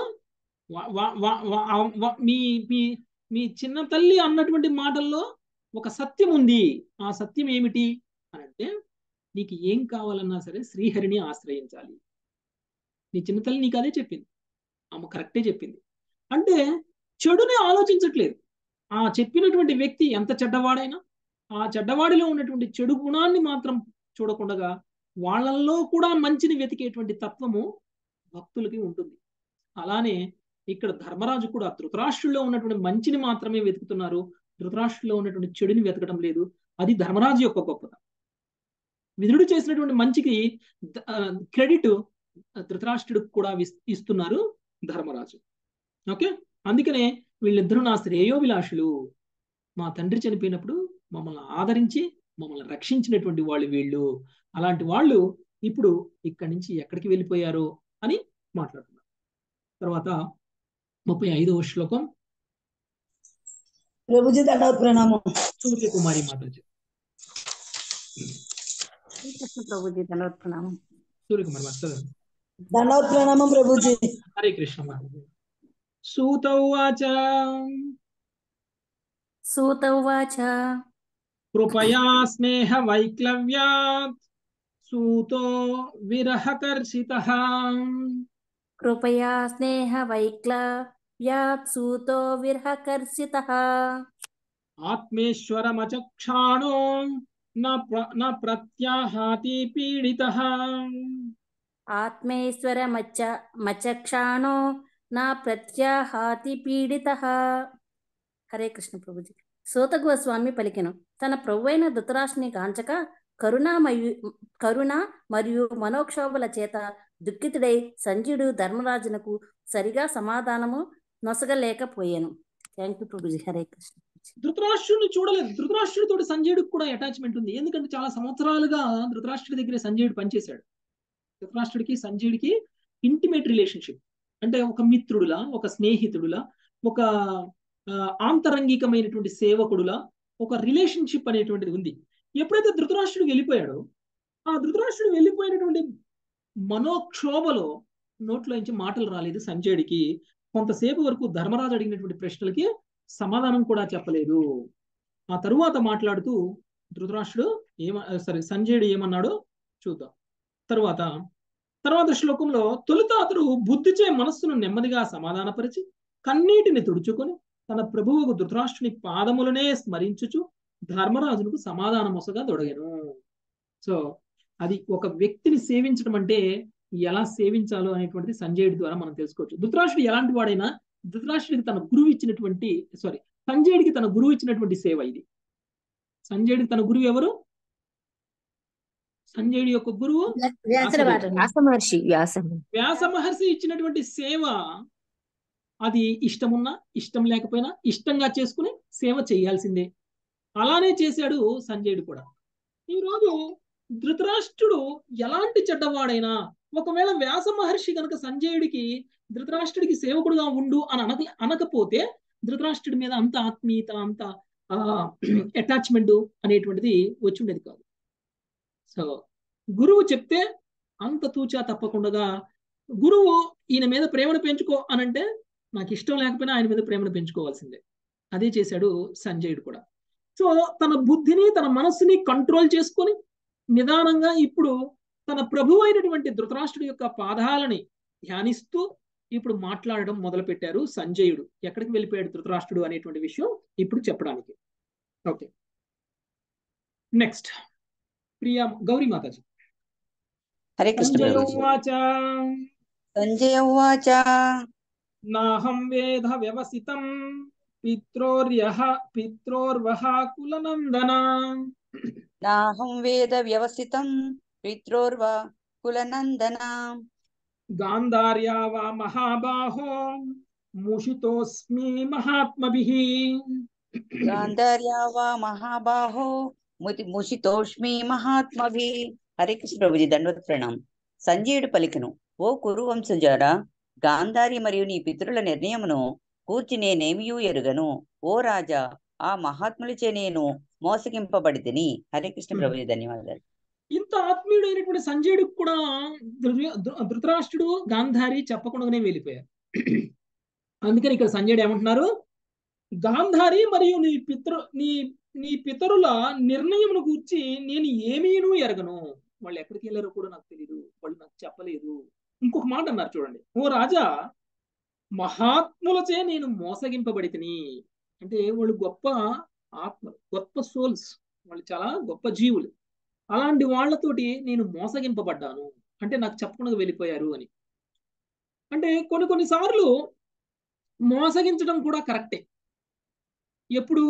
మీ మీ చిన్న తల్లి అన్నటువంటి మాటల్లో ఒక సత్యం ఉంది. ఆ సత్యం ఏమిటి అని అంటే, నీకు ఏం కావాలన్నా సరే శ్రీహరిని ఆశ్రయించాలి. నీ చిన్న తల్లి నీకు అదే చెప్పింది, ఆమె కరెక్టే చెప్పింది. అంటే చెడుని ఆలోచించట్లేదు. ఆ చెప్పినటువంటి వ్యక్తి ఎంత చెడ్డవాడైనా ఆ చెడ్డవాడిలో ఉన్నటువంటి చెడు గుణాన్ని మాత్రం చూడకుండా వాళ్ళల్లో కూడా మంచిని వెతికేటువంటి తత్వము భక్తులకి ఉంటుంది. అలానే ఇక్కడ ధర్మరాజు కూడా ధృతరాష్ట్రుల్లో ఉన్నటువంటి మంచిని మాత్రమే వెతుకుతున్నారు, ధృతరాష్ట్రుల్లో ఉన్నటువంటి చెడుని వెతకడం లేదు. అది ధర్మరాజు యొక్క గొప్పతనం. విదురుడు చేసినటువంటి మంచికి క్రెడిట్ ధృతరాష్ట్రుడికి కూడా ఇస్తున్నారు ధర్మరాజు. ఓకే, అందుకనే వీళ్ళిద్దరూ నా శ్రేయోభిలాషులు. మా తండ్రి చనిపోయినప్పుడు మమ్మల్ని ఆదరించి మమ్మల్ని రక్షించినటువంటి వాళ్ళు వీళ్ళు. అలాంటి వాళ్ళు ఇప్పుడు ఇక్కడి నుంచి ఎక్కడికి వెళ్ళిపోయారు అని మాట్లాడుతున్నారు. తర్వాత ముప్పై ఐదవ శ్లోకం. ప్రభుజీ దండవత్ ప్రణామం. సూర్యకుమారి మాతాజీ. ప్రభుజీ దండవత్ ప్రణామం. సూర్యకుమారి మాతాజీ దండవత్ ప్రణామం ప్రభుజీ. హరే కృష్ణ మాతాజీ. సూతౌవాచ సూతౌవాచ కృపయా స్నేహ వైక్లవ్యాత్ సూతో విరహకర్షితః. కృపయా స్నేహ వైక్లవ్యాత్ సూతో విరహకర్షితః. ఆత్మేశ్వరమచక్షాణో న ప్రత్యాహాతి పీడితః. ఆత్మేశ్వరమచ మచక్షాణో నా ప్రత్యాహాతి పీడితః. హరే కృష్ణ ప్రభుజీ. సూత గోస్వామి పలికెను, తన ప్రభువైన ధృతరాష్ట్రుని గాంచక కరుణ మరియు కరుణ మరియు మనోక్షోభల చేత దుఃఖితుడై సంజయుడు ధర్మరాజునకు సరిగా సమాధానము నొసగలేకపోయాను. Thank you Prabhuji. హరే కృష్ణ. ధృతరాష్ట్రుడిని చూడలేదు. ధృతరాష్ట్రుడితో సంజయుడికి కూడా అటాచ్మెంట్ ఉంది. ఎందుకంటే చాలా సంవత్సరాలుగా ధృతరాష్ట్రుడి దగ్గర సంజయుడు పనిచేశాడు. ధృతరాష్ట్రుడికి సంజయుడికి ఇంటిమేట్ రిలేషన్షిప్, అంటే ఒక మిత్రుడులా, ఒక స్నేహితుడులా, ఒక ఆంతరంగికమైనటువంటి సేవకుడులా ఒక రిలేషన్షిప్ అనేటువంటిది ఉంది. ఎప్పుడైతే ధృతరాష్ట్రుడు వెళ్ళిపోయాడో, ఆ ధృతరాష్ట్రుడు వెళ్ళిపోయినటువంటి మనోక్షోభలో నోట్లో నుంచి మాటలు రాలేదు సంజయుడికి. కొంతసేపు వరకు ధర్మరాజు అడిగినటువంటి ప్రశ్నలకి సమాధానం కూడా చెప్పలేదు. ఆ తరువాత మాట్లాడుతూ ధృతరాష్ట్రుడు ఏమ సరే సంజయుడు ఏమన్నాడో చూద్దాం. తరువాత తర్వాత శ్లోకంలో తొలుత అతడు బుద్ధిచే మనస్సును నెమ్మదిగా సమాధానపరిచి కన్నీటిని తుడుచుకొని తన ప్రభువుకు ధృతరాష్ట్రుని పాదములనే స్మరించుచు ధర్మరాజునకు సమాధానమొసగా దొడగెను. సో అది ఒక వ్యక్తిని సేవించడం అంటే ఎలా సేవించాలో అనేటువంటిది సంజయుడి ద్వారా మనం తెలుసుకోవచ్చు. ధృతరాష్ట్రుడు ఎలాంటి వాడైనా ధృతరాష్ట్రుడికి తన గురువు ఇచ్చినటువంటి సారీ సంజయుడికి తన గురువు ఇచ్చినటువంటి సేవ ఇది. సంజయుడికి తన గురువు ఎవరు? సంజయుడి యొక్క గురువు వ్యాసుల వారు. వ్యాస మహర్షి వ్యాస వ్యాస మహర్షి ఇచ్చినటువంటి సేవ అది ఇష్టమున్నా ఇష్టం లేకపోయినా ఇష్టంగా చేసుకుని సేవ చేయాల్సిందే. అలానే చేశాడు సంజయుడు కూడా. ఈరోజు ధృతరాష్ట్రుడు ఎలాంటి చెడ్డవాడైనా ఒకవేళ వ్యాస మహర్షి కనుక సంజయుడికి ధృతరాష్ట్రుడికి సేవకుడుగా ఉండు అని అనక అనకపోతే ధృతరాష్ట్రుడి మీద అంత ఆత్మీయత అంత అటాచ్మెంట్ అనేటువంటిది వచ్చి ఉండేది కాదు. సో గురువు చెప్తే అంత తూచా తప్పకుండా గురువు ఈయన మీద ప్రేమను పెంచుకో అనంటే నాకు ఇష్టం లేకపోయినా ఆయన మీద ప్రేమను పెంచుకోవాల్సిందే. అదే చేశాడు సంజయుడు కూడా. సో తన బుద్ధిని తన మనస్సుని కంట్రోల్ చేసుకొని నిదానంగా ఇప్పుడు తన ప్రభు అయినటువంటి ధృతరాష్ట్రుడి యొక్క పాదాలని ధ్యానిస్తూ ఇప్పుడు మాట్లాడడం మొదలు పెట్టారు సంజయుడు. ఎక్కడికి వెళ్ళిపోయాడు ధృతరాష్ట్రుడు అనేటువంటి విషయం ఇప్పుడు చెప్పడానికి. ఓకే, నెక్స్ట్ ప్రియా గౌరీ మాతాజీ. హరే కృష్ణ సంజయ ప్రభుజీ. ఉవాచ సంజయ ఉవాచ నాహం వేద వ్యవసితం పిత్రోర్యః పిత్రోర్వః కులనందన నాహం వేద వ్యవసితం పిత్రోర్వ కులనందన గాంధార్యా వా మహాబాహో ముషితోస్మి మహాత్మభిః. గాంధార్యా వా మహాబాహో ముతి ముషితోష్మి మహాత్మభి. హరే కృష్ణ ప్రభుజీ, దండవత్ ప్రణాం. సంజయుడు పలికెను, ఓ కురు వంశజారా, గాంధారి మరియు నీ పితరుల నిర్ణయమును కూర్చి నేనేమియూ ఎరుగను. ఓ రాజా, ఆ మహాత్ములచే నేను మోసగింపబడితిని. హరే కృష్ణ ప్రభుజీ, ధన్యవాదాలు. ఇంత ఆత్మీయుడైనటువంటి సంజయుడికి కూడా ధృతరాష్ట్రుడు గాంధారి చెప్పకుండానే వెళ్ళిపోయారు. అందుకని ఇక్కడ సంజయుడు ఏమంటున్నారు, గాంధారి మరియు నీ పితృ నీ నీ పితరుల నిర్ణయమును గూర్చి నేను ఏమీనూ ఎరగను. వాళ్ళు ఎక్కడికి వెళ్ళారో కూడా నాకు తెలియదు, వాళ్ళు నాకు చెప్పలేదు. ఇంకొక మాట అన్నారు చూడండి, ఓ రాజా, మహాత్ములచే నేను మోసగింపబడితిని. అంటే వాళ్ళు గొప్ప ఆత్మలు, గొప్ప సోల్స్, వాళ్ళు చాలా గొప్ప జీవులు. అలాంటి వాళ్ళతోటి నేను మోసగింపబడ్డాను అంటే నాకు చెప్పకుండా వెళ్ళిపోయారు అని. అంటే కొన్ని కొన్నిసార్లు మోసగించడం కూడా కరెక్టే. ఎప్పుడు?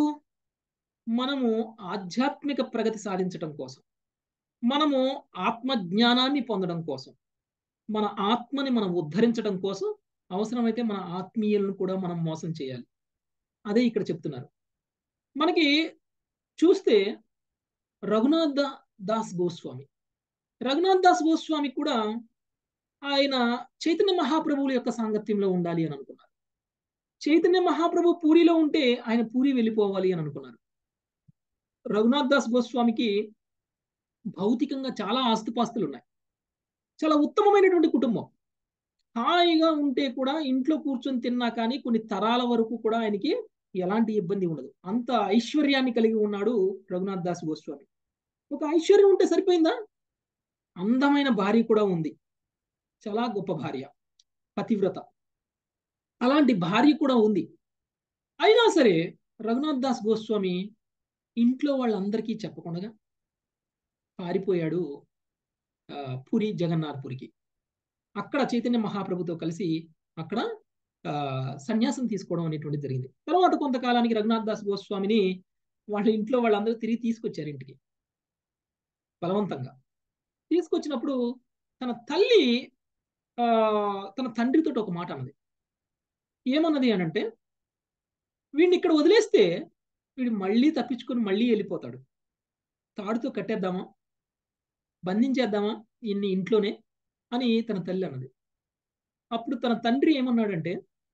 మనము ఆధ్యాత్మిక ప్రగతి సాధించడం కోసం, మనము ఆత్మజ్ఞానాన్ని పొందడం కోసం, మన ఆత్మని మనం ఉద్ధరించడం కోసం అవసరమైతే మన ఆత్మీయులను కూడా మనం మోసం చేయాలి. అదే ఇక్కడ చెప్తున్నారు. మనకి చూస్తే రఘునాథ దాస్ గోస్వామి రఘునాథ్ దాస్ గోస్వామి కూడా ఆయన చైతన్య మహాప్రభువుల యొక్క సాంగత్యంలో ఉండాలి అని అనుకున్నారు. చైతన్య మహాప్రభు పూరిలో ఉంటే ఆయన పూరి వెళ్ళిపోవాలి అని అనుకున్నారు. రఘునాథ్ దాస్ గోస్వామికి భౌతికంగా చాలా ఆస్తిపాస్తులు ఉన్నాయి, చాలా ఉత్తమమైనటువంటి కుటుంబం. హాయిగా ఉంటే కూడా ఇంట్లో కూర్చొని తిన్నా కానీ కొన్ని తరాల వరకు కూడా ఆయనకి ఎలాంటి ఇబ్బంది ఉండదు. అంత ఐశ్వర్యాన్ని కలిగి ఉన్నాడు రఘునాథ్ దాస్ గోస్వామి. ఒక ఐశ్వర్యం ఉంటే సరిపోయిందా? అందమైన భార్య కూడా ఉంది, చాలా గొప్ప భార్య, పతివ్రత. అలాంటి భార్య కూడా ఉంది. అయినా సరే రఘునాథ్ దాస్ గోస్వామి ఇంట్లో వాళ్ళందరికీ చెప్పకుండా పారిపోయాడు పూరి జగన్నాథ్పురికి. అక్కడ చైతన్య మహాప్రభుతో కలిసి అక్కడ ఆ సన్యాసం తీసుకోవడం అనేటువంటిది జరిగింది. తర్వాత కొంతకాలానికి రఘునాథ్ దాస్ గోస్వామిని వాళ్ళ ఇంట్లో వాళ్ళందరూ తిరిగి తీసుకొచ్చారు ఇంటికి బలవంతంగా. తీసుకొచ్చినప్పుడు తన తల్లి ఆ తన తండ్రితో ఒక మాట అన్నది. ఏమన్నది అనంటే, వీడిని ఇక్కడ వదిలేస్తే వీడు మళ్ళీ తప్పించుకొని మళ్ళీ వెళ్ళిపోతాడు, తాడుతో కట్టేద్దామా, బంధించేద్దామా ఇన్ని ఇంట్లోనే అని తన తల్లి అన్నది. అప్పుడు తన తండ్రి ఏమన్నాడంటే,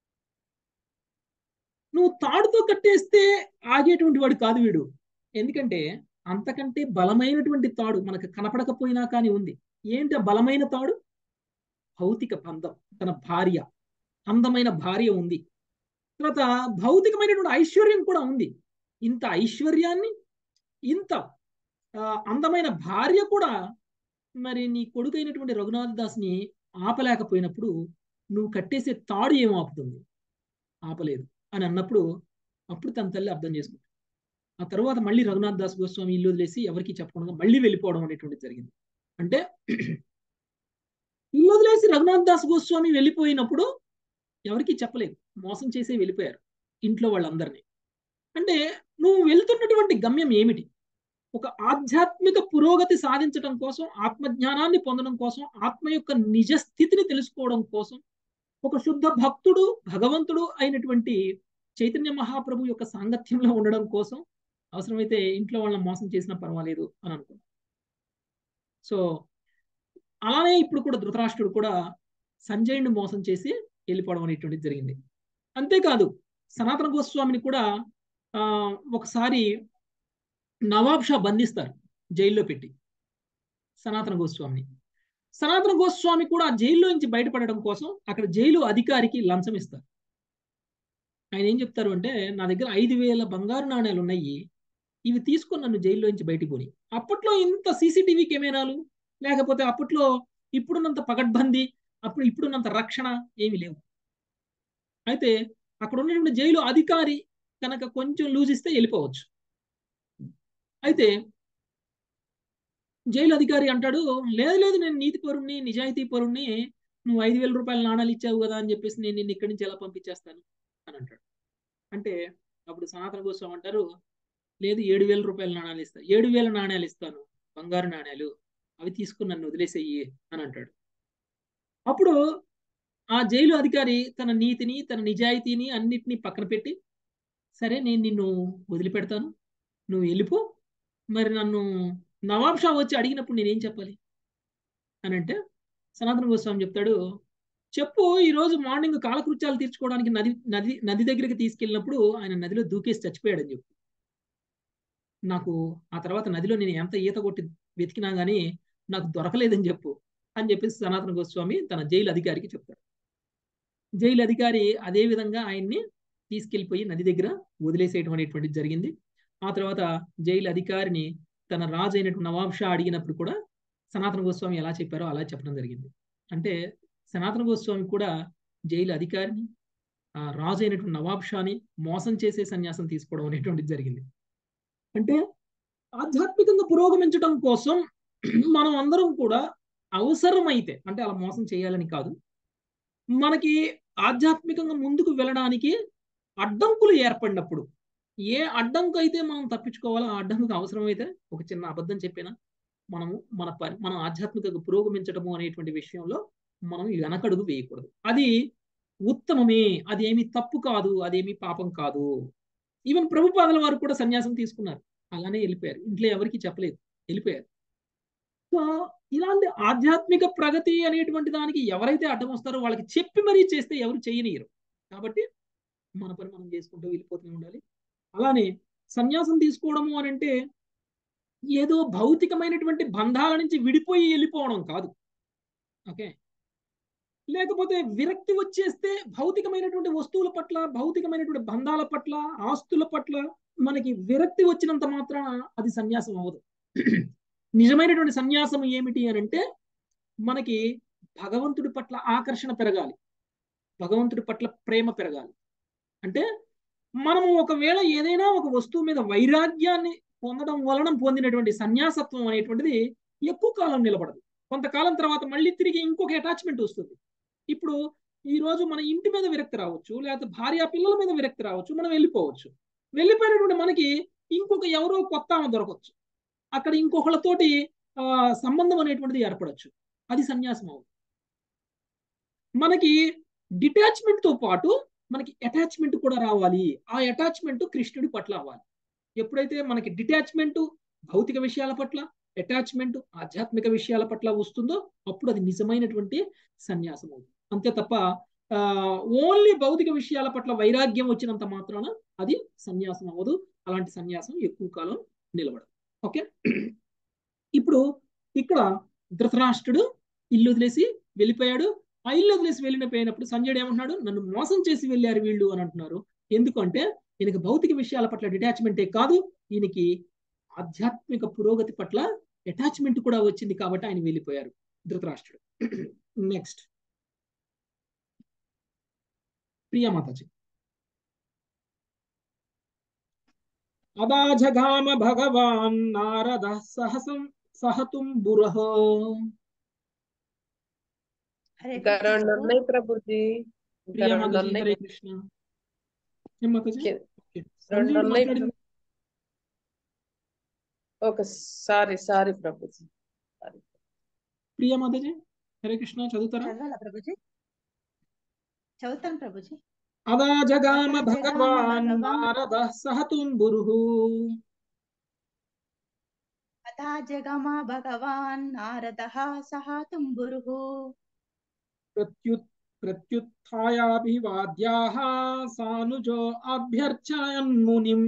నువ్వు తాడుతో కట్టేస్తే ఆగేటువంటి వాడు కాదు వీడు, ఎందుకంటే అంతకంటే బలమైనటువంటి తాడు మనకు కనపడకపోయినా కానీ ఉంది. ఏంటి బలమైన తాడు? భౌతిక బంధం, తన భార్య. అందమైన భార్య ఉంది, తర్వాత భౌతికమైనటువంటి ఐశ్వర్యం కూడా ఉంది. ఇంత ఐశ్వర్యాన్ని, ఇంత అందమైన భార్య కూడా మరి నీ కొడుకైనటువంటి రఘునాథ్ దాస్ని ఆపలేకపోయినప్పుడు నువ్వు కట్టేసే తాడు ఏం ఆపుతుంది? ఆపలేదు అని అన్నప్పుడు అప్పుడు తన తల్లి అర్థం చేసుకుంది. ఆ తర్వాత మళ్ళీ రఘునాథ్ దాస్ గోస్వామి ఇల్లు వదిలేసి ఎవరికి చెప్పకుండా మళ్ళీ వెళ్ళిపోవడం అనేటువంటిది జరిగింది. అంటే ఇల్లు వదిలేసి రఘునాథ్ దాస్ గోస్వామి వెళ్ళిపోయినప్పుడు ఎవరికి చెప్పలేదు, మోసం చేసే వెళ్ళిపోయారు ఇంట్లో వాళ్ళందరినీ. అంటే నువ్వు వెళ్తున్నటువంటి గమ్యం ఏమిటి? ఒక ఆధ్యాత్మిక పురోగతి సాధించడం కోసం, ఆత్మజ్ఞానాన్ని పొందడం కోసం, ఆత్మ యొక్క నిజ స్థితిని తెలుసుకోవడం కోసం, ఒక శుద్ధ భక్తుడు భగవంతుడు అయినటువంటి చైతన్య మహాప్రభు యొక్క సాంగత్యంలో ఉండడం కోసం అవసరమైతే ఇంట్లో వాళ్ళని మోసం చేసినా పర్వాలేదు అని అనుకున్నాను. సో అలానే ఇప్పుడు కూడా ధృతరాష్ట్రుడు కూడా సంజయుడిని మోసం చేసి వెళ్ళిపోవడం అనేటువంటిది జరిగింది. అంతేకాదు సనాతన గోస్వామిని కూడా ఆ ఒకసారి నవాబ్ షా బంధిస్తారు జైల్లో పెట్టి సనాతన గోస్వామిని. సనాతన గోస్వామి కూడా ఆ జైల్లో నుంచి బయటపడడం కోసం అక్కడ జైలు అధికారికి లంచం ఇస్తారు. ఆయన ఏం చెప్తారు అంటే, నా దగ్గర ఐదు వేల బంగారు నాణ్యాలు ఉన్నాయి, ఇవి తీసుకొని నన్ను జైల్లో నుంచి బయటికి పోని. అప్పట్లో ఇంత సీసీటీవీ కెమెరాలు లేకపోతే అప్పట్లో ఇప్పుడున్నంత పగడ్బందీ, అప్పుడు ఇప్పుడున్నంత రక్షణ ఏమి లేవు. అయితే అక్కడ ఉన్నటువంటి జైలు అధికారి కనుక కొంచెం లూజ్ ఇస్తే వెళ్ళిపోవచ్చు. అయితే జైలు అధికారి అంటాడు, లేదు లేదు నేను నీతి పరుణ్ణి నిజాయితీ పరుణ్ణి, నువ్వు ఐదు వేల రూపాయల నాణాలు ఇచ్చావు కదా అని చెప్పేసి నేను నిన్ను ఇక్కడి నుంచి ఎలా పంపించేస్తాను అని అంటాడు. అంటే అప్పుడు సనాతన గోస్వామి అంటారు, లేదు ఏడు వేల రూపాయల నాణాలు ఇస్తాను, ఏడు వేల నాణ్యాలు ఇస్తాను బంగారు నాణ్యాలు, అవి తీసుకుని నన్ను వదిలేసేయి అని అంటాడు. అప్పుడు ఆ జైలు అధికారి తన నీతిని తన నిజాయితీని అన్నిటినీ పక్కన పెట్టి, సరే నేను నిన్ను వదిలిపెడతాను, నువ్వు వెళ్ళిపో, మరి నన్ను నవాబ్ షా వచ్చి అడిగినప్పుడు నేనేం చెప్పాలి అని అంటే సనాతన గోస్వామి చెప్తాడు, చెప్పు ఈరోజు మార్నింగ్ కాలకృత్యాలు తీర్చుకోవడానికి నది నది నది దగ్గరికి తీసుకెళ్ళినప్పుడు ఆయన నదిలో దూకేసి చచ్చిపోయాడని చెప్పు. నాకు ఆ తర్వాత నదిలో నేను ఎంత ఈత కొట్టి వెతికినా కానీ నాకు దొరకలేదని చెప్పు అని చెప్పేసి సనాతన గోస్వామి తన జైలు అధికారికి చెప్తాడు. జైలు అధికారి అదే విధంగా ఆయన్ని తీసుకెళ్లిపోయి నది దగ్గర వదిలేసేయడం అనేటువంటిది జరిగింది. ఆ తర్వాత జైలు అధికారిని తన రాజు అయినటువంటి నవాబ్ షా అడిగినప్పుడు కూడా సనాతన గోస్వామి ఎలా చెప్పారో అలా చెప్పడం జరిగింది. అంటే సనాతన గోస్వామి కూడా జైలు అధికారిని ఆ రాజు అయినటువంటి నవాబ్ షాని మోసం చేసే సన్యాసం తీసుకోవడం అనేటువంటిది జరిగింది. అంటే ఆధ్యాత్మికంగా పురోగమించడం కోసం మనం అందరం కూడా అవసరమైతే, అంటే అలా మోసం చేయాలని కాదు, మనకి ఆధ్యాత్మికంగా ముందుకు వెళ్ళడానికి అడ్డంకులు ఏర్పడినప్పుడు, ఏ అడ్డంకు అయితే మనం తప్పించుకోవాలో ఆ అడ్డంకు అవసరమైతే ఒక చిన్న అబద్ధం చెప్పినా మనము మన పని మనం ఆధ్యాత్మికంగా పురోగమించడము అనేటువంటి విషయంలో మనం వెనకడుగు వేయకూడదు. అది ఉత్తమమే, అదేమి తప్పు కాదు, అదేమి పాపం కాదు. ఈవెన్ ప్రభుపాదుల వారు కూడా సన్యాసం తీసుకున్నారు, అలానే వెళ్ళిపోయారు, ఇంట్లో ఎవరికి చెప్పలేదు, వెళ్ళిపోయారు. సో ఇలాంటి ఆధ్యాత్మిక ప్రగతి అనేటువంటి దానికి ఎవరైతే అడ్డం వస్తారో వాళ్ళకి చెప్పి మరీ చేస్తే ఎవరు చేయనీయరు. కాబట్టి మన పని మనం చేసుకుంటూ వెళ్ళిపోతూనే ఉండాలి. అలానే సన్యాసం తీసుకోవడము అని అంటే ఏదో భౌతికమైనటువంటి బంధాల నుంచి విడిపోయి వెళ్ళిపోవడం కాదు. ఓకే, లేకపోతే విరక్తి వచ్చేస్తే భౌతికమైనటువంటి వస్తువుల పట్ల, భౌతికమైనటువంటి బంధాల పట్ల, ఆస్తుల పట్ల మనకి విరక్తి వచ్చినంత మాత్రాన అది సన్యాసం అవ్వదు. నిజమైనటువంటి సన్యాసం ఏమిటి అని అంటే మనకి భగవంతుడి పట్ల ఆకర్షణ పెరగాలి, భగవంతుడి పట్ల ప్రేమ పెరగాలి. అంటే మనము ఒకవేళ ఏదైనా ఒక వస్తువు మీద వైరాగ్యాన్ని పొందడం వలన పొందినటువంటి సన్యాసత్వం అనేటువంటిది ఎక్కువ కాలం నిలబడదు. కొంతకాలం తర్వాత మళ్ళీ తిరిగి ఇంకొక అటాచ్మెంట్ వస్తుంది. ఇప్పుడు ఈ రోజు మన ఇంటి మీద విరక్తి రావచ్చు, లేకపోతే భార్య పిల్లల మీద విరక్తి రావచ్చు, మనం వెళ్ళిపోవచ్చు. వెళ్ళిపోయినటువంటి మనకి ఇంకొక ఎవరో కొత్త ఆమె దొరకవచ్చు, అక్కడ ఇంకొకళ్ళతోటి ఆ సంబంధం అనేటువంటిది ఏర్పడచ్చు. అది సన్యాసం అవుతుంది. మనకి డిటాచ్మెంట్ తో పాటు మనకి అటాచ్మెంట్ కూడా రావాలి. ఆ అటాచ్మెంట్ కృష్ణుడి పట్ల అవ్వాలి. ఎప్పుడైతే మనకి డిటాచ్మెంట్ భౌతిక విషయాల పట్ల, అటాచ్మెంట్ ఆధ్యాత్మిక విషయాల పట్ల వస్తుందో అప్పుడు అది నిజమైనటువంటి సన్యాసం అవుతుంది. అంతే తప్ప ఆ ఓన్లీ భౌతిక విషయాల పట్ల వైరాగ్యం వచ్చినంత మాత్రాన అది సన్యాసం అవ్వదు. అలాంటి సన్యాసం ఎక్కువ కాలం నిలబడదు. ఓకే, ఇప్పుడు ఇక్కడ ధృతరాష్ట్రుడు ఇల్లు వదిలేసి వెళ్ళిపోయాడు. ఆ ఇల్లు వదిలేసి వెళ్ళిపోయినప్పుడు సంజయుడు ఏమంటున్నాడు, నన్ను మోసం చేసి వెళ్ళారు వీళ్ళు అని అంటున్నారు. ఎందుకంటే ఈయనకి భౌతిక విషయాల పట్ల డిటాచ్మెంటే కాదు, ఈయనకి ఆధ్యాత్మిక పురోగతి పట్ల అటాచ్మెంట్ కూడా వచ్చింది కాబట్టి ఆయన వెళ్ళిపోయారు ధృతరాష్ట్రుడు. నెక్స్ట్ ప్రియా మాతాజీ. అదా జగామ భగవాన్ నారద సహసం సహతుం బురహ. ఇంకా రెండు ఉన్నాయి ప్రభుజీ, ఇంకా ప్రియా రెండు మాతాజీ, ఉన్నాయి, హరే కృష్ణ. ఏం మాతాజీ? కి- ఓకే. రెండు సంజయుడు ఉన్నాయి. మాట్లాడింది. ఓకే, సారీ సారీ ప్రభుజీ, సారీ. ప్రియా మాతాజీ, హరే కృష్ణ చదువుతారా? చదవాలా ప్రభుజీ? చదువుతాను ప్రభుజీ. అదా జగామ అదా జగామ భగవాన్ భగవాన్ నారద సహతుం బురుహు. అథా జగమ భగవాన్ నారదః సహ తుంబురుః. ప్రత్యుత్ ప్రత్యుత్థాయాభివాద్యాః సానుజో అభ్యర్చయన్ మునిం.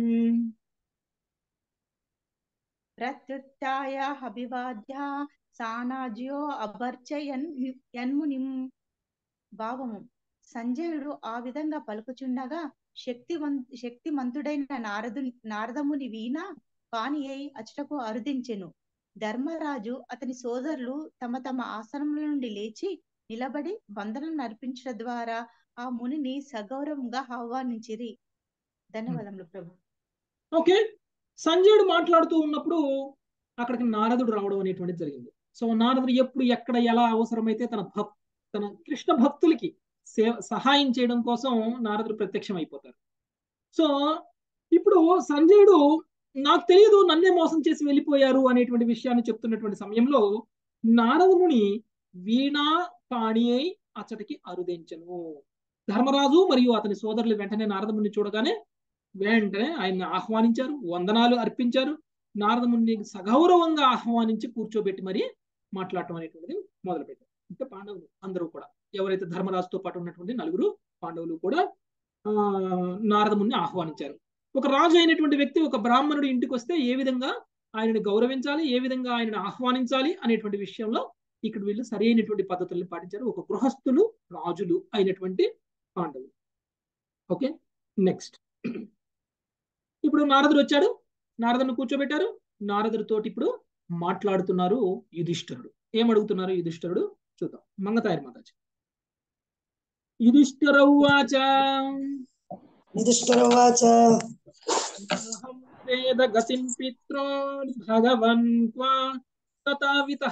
ప్రత్యుత్థాయ అభివాద్య సానాజ్యో అభర్చయన్ యన్మునిం. భావము: సంజయుడు ఆ విధంగా పలుకుచుండగా శక్తివంత శక్తిమంతుడైన నారదు నారదముని వీణ పాని అయి అచ్చటకు అరుదించెను. ధర్మరాజు అతని సోదరులు తమ తమ ఆసనముల నుండి లేచి నిలబడి వందనం నర్పించడం ద్వారా ఆ మునిని సగౌరవంగా ఆహ్వానించిరి. ధన్యవాదములు ప్రభు. ఓకే, సంజయుడు మాట్లాడుతూ ఉన్నప్పుడు అక్కడికి నారదుడు రావడం అనేటువంటిది జరిగింది. సో నారదుడు ఎప్పుడు ఎక్కడ ఎలా అవసరమైతే తన భక్ తన కృష్ణ భక్తులకి సేవ సహాయం చేయడం కోసం నారదుడు ప్రత్యక్షం అయిపోతారు. సో ఇప్పుడు సంజయుడు నాకు తెలియదు నన్నే మోసం చేసి వెళ్ళిపోయారు అనేటువంటి విషయాన్ని చెప్తున్నటువంటి సమయంలో నారదుని వీణా పాణి అయి అచ్చటికి అరుదించను. ధర్మరాజు మరియు అతని సోదరులు వెంటనే నారదముని చూడగానే వెంటనే ఆయన్ని ఆహ్వానించారు, వందనాలు అర్పించారు. నారదముని సగౌరవంగా ఆహ్వానించి కూర్చోబెట్టి మరి మాట్లాడటం అనేటువంటిది మొదలుపెట్టారు. ఇంకా పాండవులు అందరూ కూడా, ఎవరైతే ధర్మరాజుతో పాటు ఉన్నటువంటి నలుగురు పాండవులు కూడా ఆ నారదముని ఆహ్వానించారు. ఒక రాజు అయినటువంటి వ్యక్తి ఒక బ్రాహ్మణుడి ఇంటికి వస్తే ఏ విధంగా ఆయనని గౌరవించాలి, ఏ విధంగా ఆయనని ఆహ్వానించాలి అనేటువంటి విషయంలో ఇక్కడ వీళ్ళు సరైనటువంటి పద్ధతుల్ని పాటించారు. ఒక గృహస్థులు రాజులు అయినటువంటి పాండవులు. ఓకే, నెక్స్ట్ ఇప్పుడు నారదుడు వచ్చాడు, నారదుని కూర్చోబెట్టారు. నారదుడి తోటి ఇప్పుడు మాట్లాడుతున్నారు యుధిష్ఠిరుడు. ఏం అడుగుతున్నారు యుధిష్ఠిరుడు చూద్దాం. మంగతాయర్ మాతాజీ. యుధిష్ఠిరౌవాచ యుధిష్ఠిరోవాచ అహం వేద గతిం పిత్రో భగవన్ క్వా తథావితః.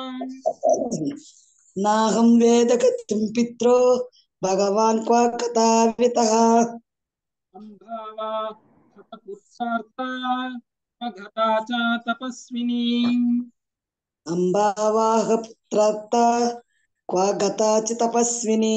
నాహం వేద గతిం పిత్రో భగవాన్ క్వా కథావితః. సంభావా హతపుత్రార్థా అఘతా చ తపస్విని. అంబావాహ పుత్రాత్త క్వా గతాచి తపస్విని.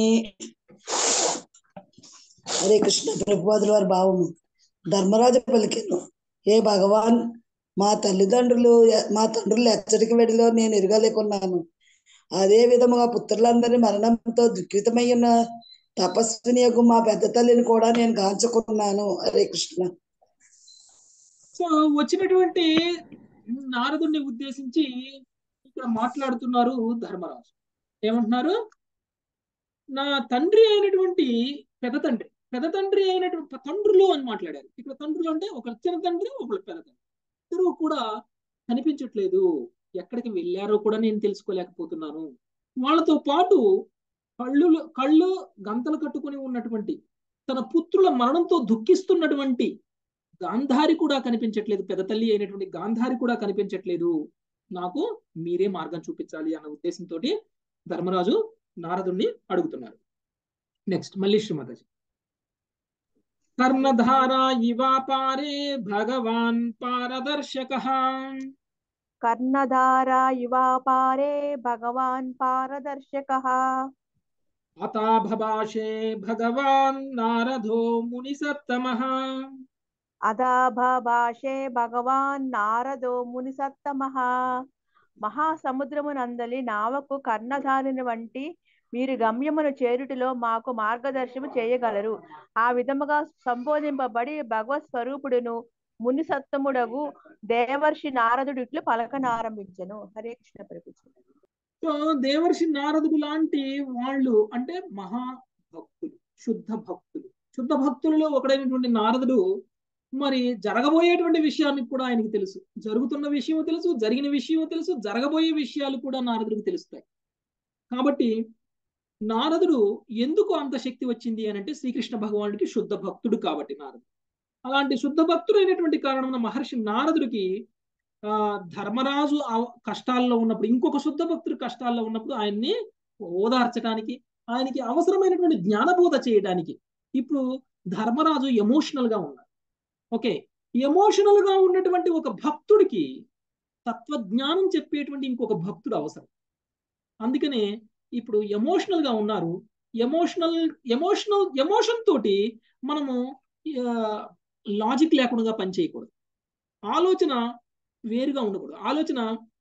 హరే కృష్ణ. ప్రభుపాదుల వారి భావము: ధర్మరాజు పలికెను, ఏ భగవాన్, మా తల్లిదండ్రులు మా తండ్రులు ఎచ్చటికి వెడిలో నేను ఎరగలేకున్నాను. అదే విధముగా పుత్రులందరి మరణంతో దుఃఖితమై ఉన్న తపస్విని యొక్క మా పెద్ద తల్లిని కూడా నేను గాంచుకున్నాను. హరే కృష్ణ. సో వచ్చినటువంటి నారదుడిని ఉద్దేశించి ఇక్కడ మాట్లాడుతున్నారు ధర్మరాజు. ఏమంటున్నారు? నా తండ్రి అయినటువంటి పెద్ద తండ్రి పెద్ద తండ్రి అయినటువంటి తండ్రులు అని మాట్లాడారు. ఇక్కడ తండ్రులు అంటే ఒక చిన్న తండ్రి, ఒకళ్ళు పెద్ద తండ్రి, ఇద్దరు కూడా కనిపించట్లేదు. ఎక్కడికి వెళ్ళారో కూడా నేను తెలుసుకోలేకపోతున్నాను. వాళ్ళతో పాటు కళ్ళు కళ్ళు గంతలు కట్టుకుని ఉన్నటువంటి తన పుత్రుల మరణంతో దుఃఖిస్తున్నటువంటి గాంధారి కూడా కనిపించట్లేదు. పెద్ద తల్లి అయినటువంటి గాంధారి కూడా కనిపించట్లేదు. నాకు మీరే మార్గం చూపించాలి అన్న ఉద్దేశంతో ధర్మరాజు నారదుణ్ణి అడుగుతున్నారు. నెక్స్ట్ మళ్ళీ శ్రీమాతాజీ. కర్ణధారా ఇవాపారే భగవాన్ పారదర్శకః. కర్ణధారా ఇవాపారే భగవాన్ పారదర్శకః. అతాభభాషే భగవాన్ నారదో మునిసత్తమః. అదాభాషే భగవాన్ నారదో మునిసత్తమః. మహాసముద్రమునందలి నావకు కర్ణధారిని వంటి మీరు గమ్యమును చేరుటిలో మాకు మార్గదర్శనం చేయగలరు. ఆ విధముగా సంబోధింపబడి భగవత్ స్వరూపుడును మునిసత్తముడగు దేవర్షి నారదుడు ఇట్లు పలకనారంభించెను. హరే కృష్ణ ప్రభుజీ. సో దేవర్షి నారదుడు లాంటి వాళ్ళు అంటే మహా భక్తులు, శుద్ధ భక్తులు. శుద్ధ భక్తులలో ఒకడైనటువంటి నారదుడు మరి జరగబోయేటువంటి విషయానికి కూడా ఆయనకి తెలుసు. జరుగుతున్న విషయం తెలుసు, జరిగిన విషయం తెలుసు, జరగబోయే విషయాలు కూడా నారదుడికి తెలుస్తాయి. కాబట్టి నారదుడు ఎందుకు అంత శక్తి వచ్చింది అని అంటే శ్రీకృష్ణ భగవానుడికి శుద్ధ భక్తుడు కాబట్టి నారదుడు. అలాంటి శుద్ధ భక్తుడైనటువంటి కారణం మహర్షి నారదుడికి ఆ ధర్మరాజు కష్టాల్లో ఉన్నప్పుడు, ఇంకొక శుద్ధ భక్తుడు కష్టాల్లో ఉన్నప్పుడు ఆయన్ని ఓదార్చడానికి, ఆయనకి అవసరమైనటువంటి జ్ఞానబోధ చేయడానికి. ఇప్పుడు ధర్మరాజు ఎమోషనల్ గా ఉన్నాడు. ఓకే, ఎమోషనల్ గా ఉన్నటువంటి ఒక భక్తుడికి తత్వజ్ఞానం చెప్పేటువంటి ఇంకొక భక్తుడు అవసరం. అందుకనే ఇప్పుడు ఎమోషనల్ గా ఉన్నారు. ఎమోషనల్ ఎమోషనల్ ఎమోషన్ తోటి మనము లాజిక్ లేకుండా పనిచేయకూడదు. ఆలోచన వేరుగా ఉండకూడదు. ఆలోచన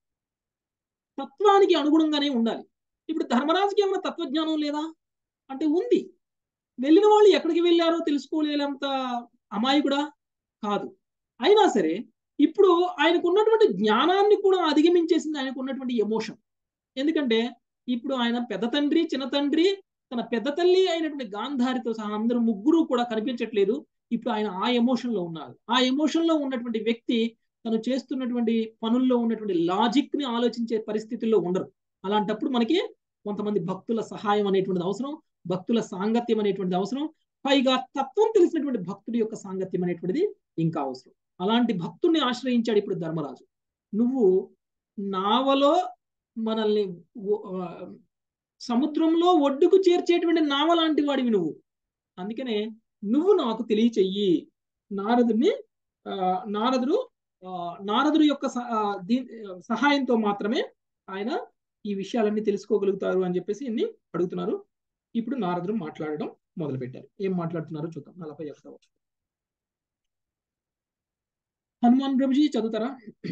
తత్వానికి అనుగుణంగానే ఉండాలి. ఇప్పుడు ధర్మరాజుకి ఏమైనా తత్వజ్ఞానం లేదా అంటే ఉంది. వెళ్ళిన వాళ్ళు ఎక్కడికి వెళ్ళారో తెలుసుకోలేనంత అమాయకుడా కాదు. అయినా సరే ఇప్పుడు ఆయనకు ఉన్నటువంటి జ్ఞానాన్ని కూడా అధిగమించేసింది ఆయనకు ఉన్నటువంటి ఎమోషన్. ఎందుకంటే ఇప్పుడు ఆయన పెద్ద తండ్రి, చిన్న తండ్రి, తన పెద్ద తల్లి అయినటువంటి గాంధారితో సహా అందరూ ముగ్గురు కూడా కనిపించట్లేదు. ఇప్పుడు ఆయన ఆ ఎమోషన్ లో ఉన్నారు. ఆ ఎమోషన్ లో ఉన్నటువంటి వ్యక్తి తను చేస్తున్నటువంటి పనుల్లో ఉన్నటువంటి లాజిక్ ని ఆలోచించే పరిస్థితుల్లో ఉండరు. అలాంటప్పుడు మనకి కొంతమంది భక్తుల సహాయం అనేటువంటిది అవసరం, భక్తుల సాంగత్యం అనేటువంటిది అవసరం, పైగా తత్వం తెలిసినటువంటి భక్తుడి యొక్క సాంగత్యం అనేటువంటిది ఇంకా అవసరం. అలాంటి భక్తుడిని ఆశ్రయించాడు ఇప్పుడు ధర్మరాజు. నువ్వు నావలో మనల్ని సముద్రంలో ఒడ్డుకు చేర్చేటువంటి నావ లాంటి వాడివి నువ్వు. అందుకనే నువ్వు నాకు తెలియచెయ్యి. నారదుడిని నారదుడు నారదుడు యొక్క సహాయంతో మాత్రమే ఆయన ఈ విషయాలన్నీ తెలుసుకోగలుగుతారు అని చెప్పేసి ఇన్ని అడుగుతున్నారు. ఇప్పుడు నారదుడు మాట్లాడడం మొదలు పెట్టారు. ఏం మాట్లాడుతున్నారో చూద్దాం. నలభై ఒకటవ హనుమాన్ ప్రభుజీ చదువుతారా?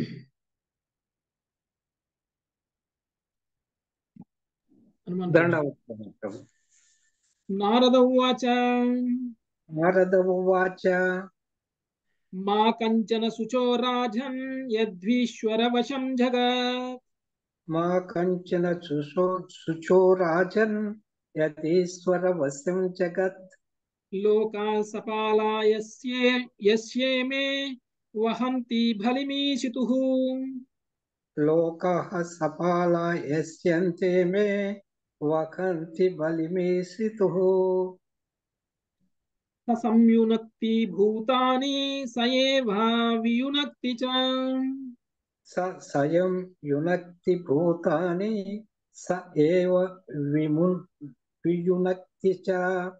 నారద ఉవాచ నారద ఉవాచ మా కంచన శుచో రాజన్ యద్వీశ్వర వశం జగత్ మా కంచన శుచో శుచో రాజన్ యదీశ్వర వశం జగత్ లోకా సపాలాయస్యే యస్యేమే వహంతి బలిమీషితుః లోకాః సపాలా యస్యంతే మే వహంతి బలిమీషితుః సంయునక్తి భూతాని సయేవ వియునక్తి చ స సయం యునక్తి భూతాని స ఏవ విము వియునక్తి చ.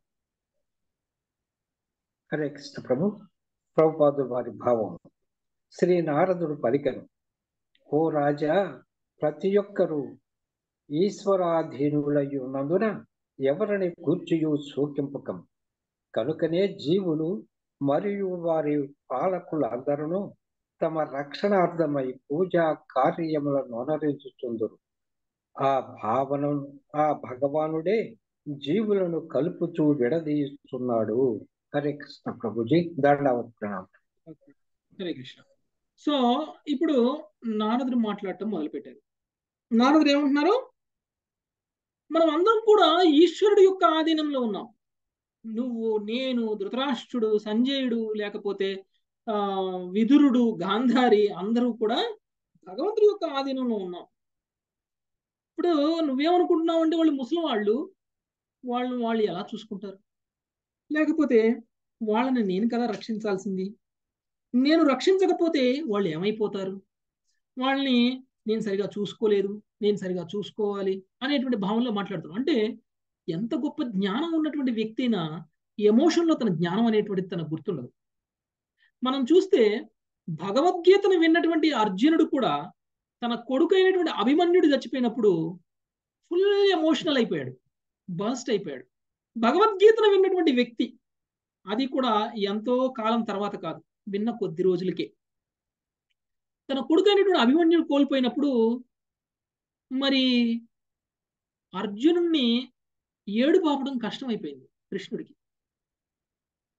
హరే కృష్ణ ప్రభు. ప్రభుపాదుల వారి భావం. శ్రీ నారదుడు పలికెను, ఓ రాజా, ప్రతి ఒక్కరూ ఈశ్వరాధీనులయున్నందున ఎవరిని గూర్చియు శోకింపకం. కనుకనే జీవులు మరియు వారి పాలకులందరూ తమ రక్షణార్థమై పూజా కార్యములను అనుసరించుచుందురు. ఆ భావన ఆ భగవానుడే జీవులను కలుపుచూ విడదీస్తున్నాడు. హరే కృష్ణ ప్రభుజీ. దండవత్ ప్రణామం. హరే కృష్ణ. సో ఇప్పుడు నారదుడు మాట్లాడటం మొదలు పెట్టారు. నారదుడు ఏమంటున్నారు? మనం అందరం కూడా ఈశ్వరుడు యొక్క ఆధీనంలో ఉన్నాం. నువ్వు, నేను, ధృతరాష్ట్రుడు, సంజయుడు, లేకపోతే ఆ విదురుడు, గాంధారి అందరూ కూడా భగవంతుడి యొక్క ఆధీనంలో ఉన్నాం. ఇప్పుడు నువ్వేమనుకుంటున్నావు అంటే వాళ్ళు ముసలి వాళ్ళు వాళ్ళు వాళ్ళు ఎలా చూసుకుంటారు, లేకపోతే వాళ్ళని నేను కదా రక్షించాల్సింది, నేను రక్షించకపోతే వాళ్ళు ఏమైపోతారు, వాళ్ళని నేను సరిగా చూసుకోలేదు, నేను సరిగా చూసుకోవాలి అనేటువంటి భావనలో మాట్లాడుతున్నాను. అంటే ఎంత గొప్ప జ్ఞానం ఉన్నటువంటి వ్యక్తి అయినా ఎమోషన్లో తన జ్ఞానం అనేటువంటిది తనకు గుర్తుండదు. మనం చూస్తే భగవద్గీతను విన్నటువంటి అర్జునుడు కూడా తన కొడుకు అయినటువంటి అభిమన్యుడు చచ్చిపోయినప్పుడు ఫుల్ ఎమోషనల్ అయిపోయాడు, బర్స్ట్ అయిపోయాడు. భగవద్గీతను విన్నటువంటి వ్యక్తి, అది కూడా ఎంతో కాలం తర్వాత కాదు, విన్న కొద్ది రోజులకే. తన కొడుకు అయినటువంటి అభిమన్యుడు కోల్పోయినప్పుడు మరి అర్జునుడిని ఏడు పాపడం కష్టమైపోయింది కృష్ణుడికి.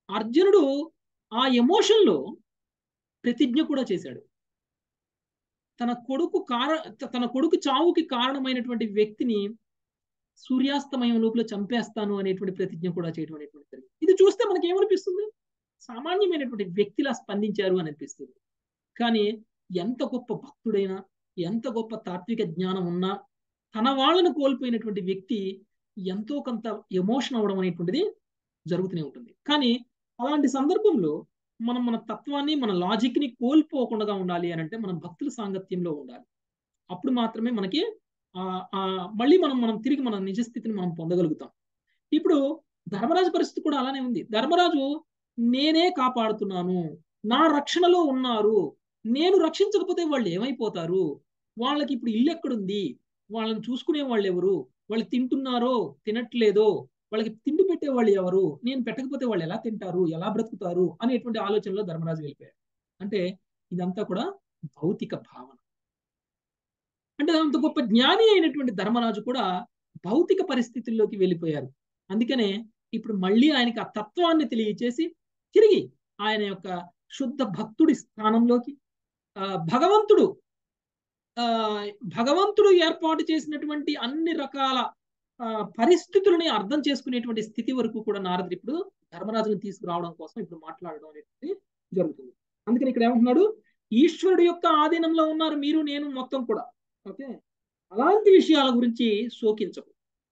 అర్జునుడు ఆ ఎమోషన్లో ప్రతిజ్ఞ కూడా చేశాడు. తన కొడుకు కార తన కొడుకు చావుకి కారణమైనటువంటి వ్యక్తిని సూర్యాస్తమయం లోపల చంపేస్తాను అనేటువంటి ప్రతిజ్ఞ కూడా చేయడం అనేటువంటి జరిగింది. ఇది చూస్తే మనకి ఏమనిపిస్తుంది? సామాన్యమైనటువంటి వ్యక్తిలా స్పందించారు అని అనిపిస్తుంది. కానీ ఎంత గొప్ప భక్తుడైనా, ఎంత గొప్ప తాత్విక జ్ఞానం ఉన్నా, తన వాళ్ళను కోల్పోయినటువంటి వ్యక్తి ఎంతో కొంత ఎమోషన్ అవ్వడం అనేటువంటిది జరుగుతూనే ఉంటుంది. కానీ అలాంటి సందర్భంలో మనం మన తత్వాన్ని, మన లాజిక్ ని కోల్పోకుండా ఉండాలి అని అంటే మనం భక్తుల సాంగత్యంలో ఉండాలి. అప్పుడు మాత్రమే మనకి ఆ ఆ మళ్ళీ మనం మనం తిరిగి మన నిజస్థితిని మనం పొందగలుగుతాం. ఇప్పుడు ధర్మరాజు పరిస్థితి కూడా అలానే ఉంది. ధర్మరాజు నేనే కాపాడుతున్నాను, నా రక్షణలో ఉన్నారు, నేను రక్షించకపోతే వాళ్ళు ఏమైపోతారు, వాళ్ళకి ఇప్పుడు ఇల్లు ఎక్కడుంది, వాళ్ళని చూసుకునే వాళ్ళు ఎవరు, వాళ్ళు తింటున్నారో తినట్లేదో, వాళ్ళకి తిండి పెట్టే వాళ్ళు ఎవరు, నేను పెట్టకపోతే వాళ్ళు ఎలా తింటారు, ఎలా బ్రతుకుతారు అనేటువంటి ఆలోచనలో ధర్మరాజు వెళ్ళిపోయాడు. అంటే ఇదంతా కూడా భౌతిక భావన. అంటే అంత గొప్ప జ్ఞాని అయినటువంటి ధర్మరాజు కూడా భౌతిక పరిస్థితుల్లోకి వెళ్ళిపోయారు. అందుకనే ఇప్పుడు మళ్ళీ ఆయనకి ఆ తత్వాన్ని తెలియచేసి తిరిగి ఆయన యొక్క శుద్ధ భక్తుడి స్థానంలోకి ఆ భగవంతుడు ఆ భగవంతుడు ఏర్పాటు చేసినటువంటి అన్ని రకాల ఆ పరిస్థితులని అర్థం చేసుకునేటువంటి స్థితి వరకు కూడా నారదుడు ఇప్పుడు ధర్మరాజుని తీసుకురావడం కోసం ఇప్పుడు మాట్లాడడం అనేది జరుగుతుంది. అందుకని ఇక్కడ ఏమంటున్నాడు? ఈశ్వరుడు యొక్క ఆధీనంలో ఉన్నారు మీరు, నేను మొత్తం కూడా. ఓకే, అలాంటి విషయాల గురించి శోకించకు.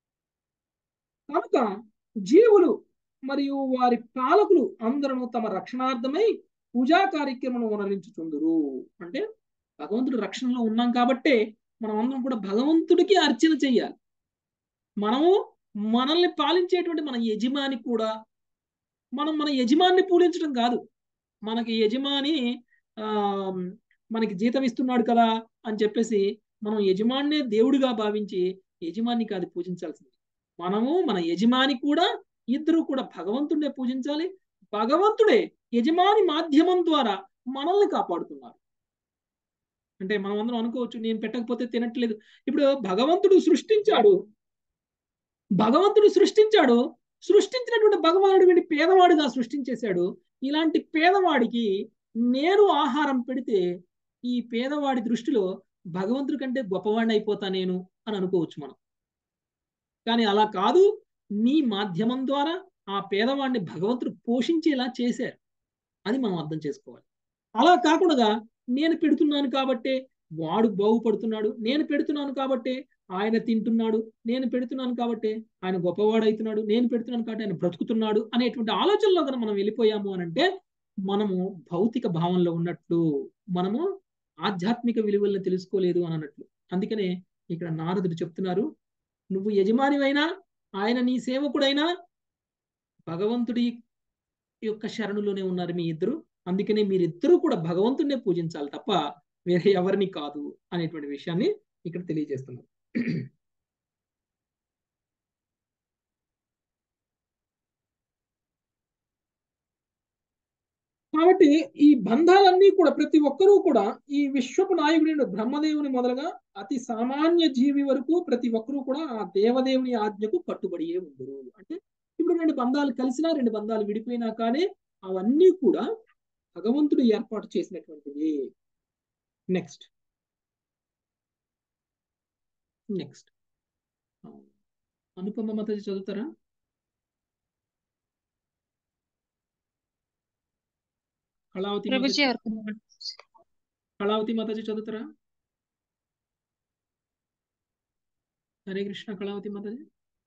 కనుక జీవులు మరియు వారి పాలకులు అందరూ తమ రక్షణార్థమై పూజా కార్యక్రమం వనరించుచుందురు. అంటే భగవంతుడు రక్షణలో ఉన్నాం కాబట్టే మనం అందరం కూడా భగవంతుడికి అర్చన చెయ్యాలి. మనము మనల్ని పాలించేటువంటి మన యజమాని కూడా మనం మన యజమాన్ని పూజించడం కాదు. మనకి యజమాని ఆ మనకి జీతం ఇస్తున్నాడు కదా అని చెప్పేసి మనం యజమాన్నే దేవుడిగా భావించి యజమాని కాదు పూజించాల్సింది. మనము మన యజమాని కూడా ఇద్దరు కూడా భగవంతుడినే పూజించాలి. భగవంతుడే యజమాని మాధ్యమం ద్వారా మనల్ని కాపాడుతున్నారు. అంటే మనం అందరం అనుకోవచ్చు నేను పెట్టకపోతే తినట్లేదు. ఇప్పుడు భగవంతుడు సృష్టించాడు భగవంతుడు సృష్టించాడు సృష్టించినటువంటి భగవానుడు వీడి పేదవాడిగా సృష్టించేశాడు. ఇలాంటి పేదవాడికి నేను ఆహారం పెడితే ఈ పేదవాడి దృష్టిలో భగవంతుడి కంటే గొప్పవాడిని అయిపోతా నేను అని అనుకోవచ్చు మనం. కానీ అలా కాదు. నీ మాధ్యమం ద్వారా ఆ పేదవాడిని భగవంతుడు పోషించేలా చేశారు. అది మనం అర్థం చేసుకోవాలి. అలా కాకుండా నేను పెడుతున్నాను కాబట్టే వాడు బాగుపడుతున్నాడు, నేను పెడుతున్నాను కాబట్టే ఆయన తింటున్నాడు, నేను పెడుతున్నాను కాబట్టే ఆయన గొప్పవాడు అవుతున్నాడు, నేను పెడుతున్నాను కాబట్టి ఆయన బ్రతుకుతున్నాడు అనేటువంటి ఆలోచనలో కనుక మనం వెళ్ళిపోయాము అని అంటే మనము భౌతిక భావంలో ఉన్నట్లు, మనము ఆధ్యాత్మిక విలువలను తెలుసుకోలేదు అని అన్నట్లు. అందుకనే ఇక్కడ నారదుడు చెప్తున్నారు, నువ్వు యజమానివైనా ఆయన నీ సేవకుడైనా భగవంతుడి యొక్క శరణులోనే ఉన్నారు మీ ఇద్దరు. అందుకనే మీరిద్దరూ కూడా భగవంతుడినే పూజించాలి తప్ప వేరే ఎవరిని కాదు అనేటువంటి విషయాన్ని ఇక్కడ తెలియజేస్తున్నారు. కాబట్టి ఈ బంధాలన్నీ కూడా ప్రతి ఒక్కరూ కూడా ఈ విశ్వపు నాయకుడైన బ్రహ్మదేవుని మొదలుగా అతి సామాన్య జీవి వరకు ప్రతి ఒక్కరూ కూడా ఆ దేవదేవుని ఆజ్ఞకు కట్టుబడియే ఉండరు. అంటే ఇప్పుడు రెండు బంధాలు కలిసినా రెండు బంధాలు విడిపోయినా కానీ అవన్నీ కూడా భగవంతుడు ఏర్పాటు చేసినటువంటివి. నెక్స్ట్ నెక్స్ట్ అనుపమ మాతాజీ చదువుతారా? కళావతి మాతాజీ కళావతి మాతాజీ చదువుతారా? హరే కృష్ణ. కళావతి మాతాజీ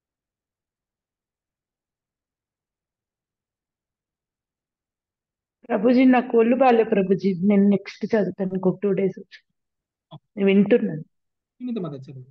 ప్రభుజీ నాకు ఒళ్ళు బాగాలే ప్రభుజీ, నేను నెక్స్ట్ చదువుతాను. ఇంకొక టూ డేస్ వింటున్నాను. మాతాజీ చదువు.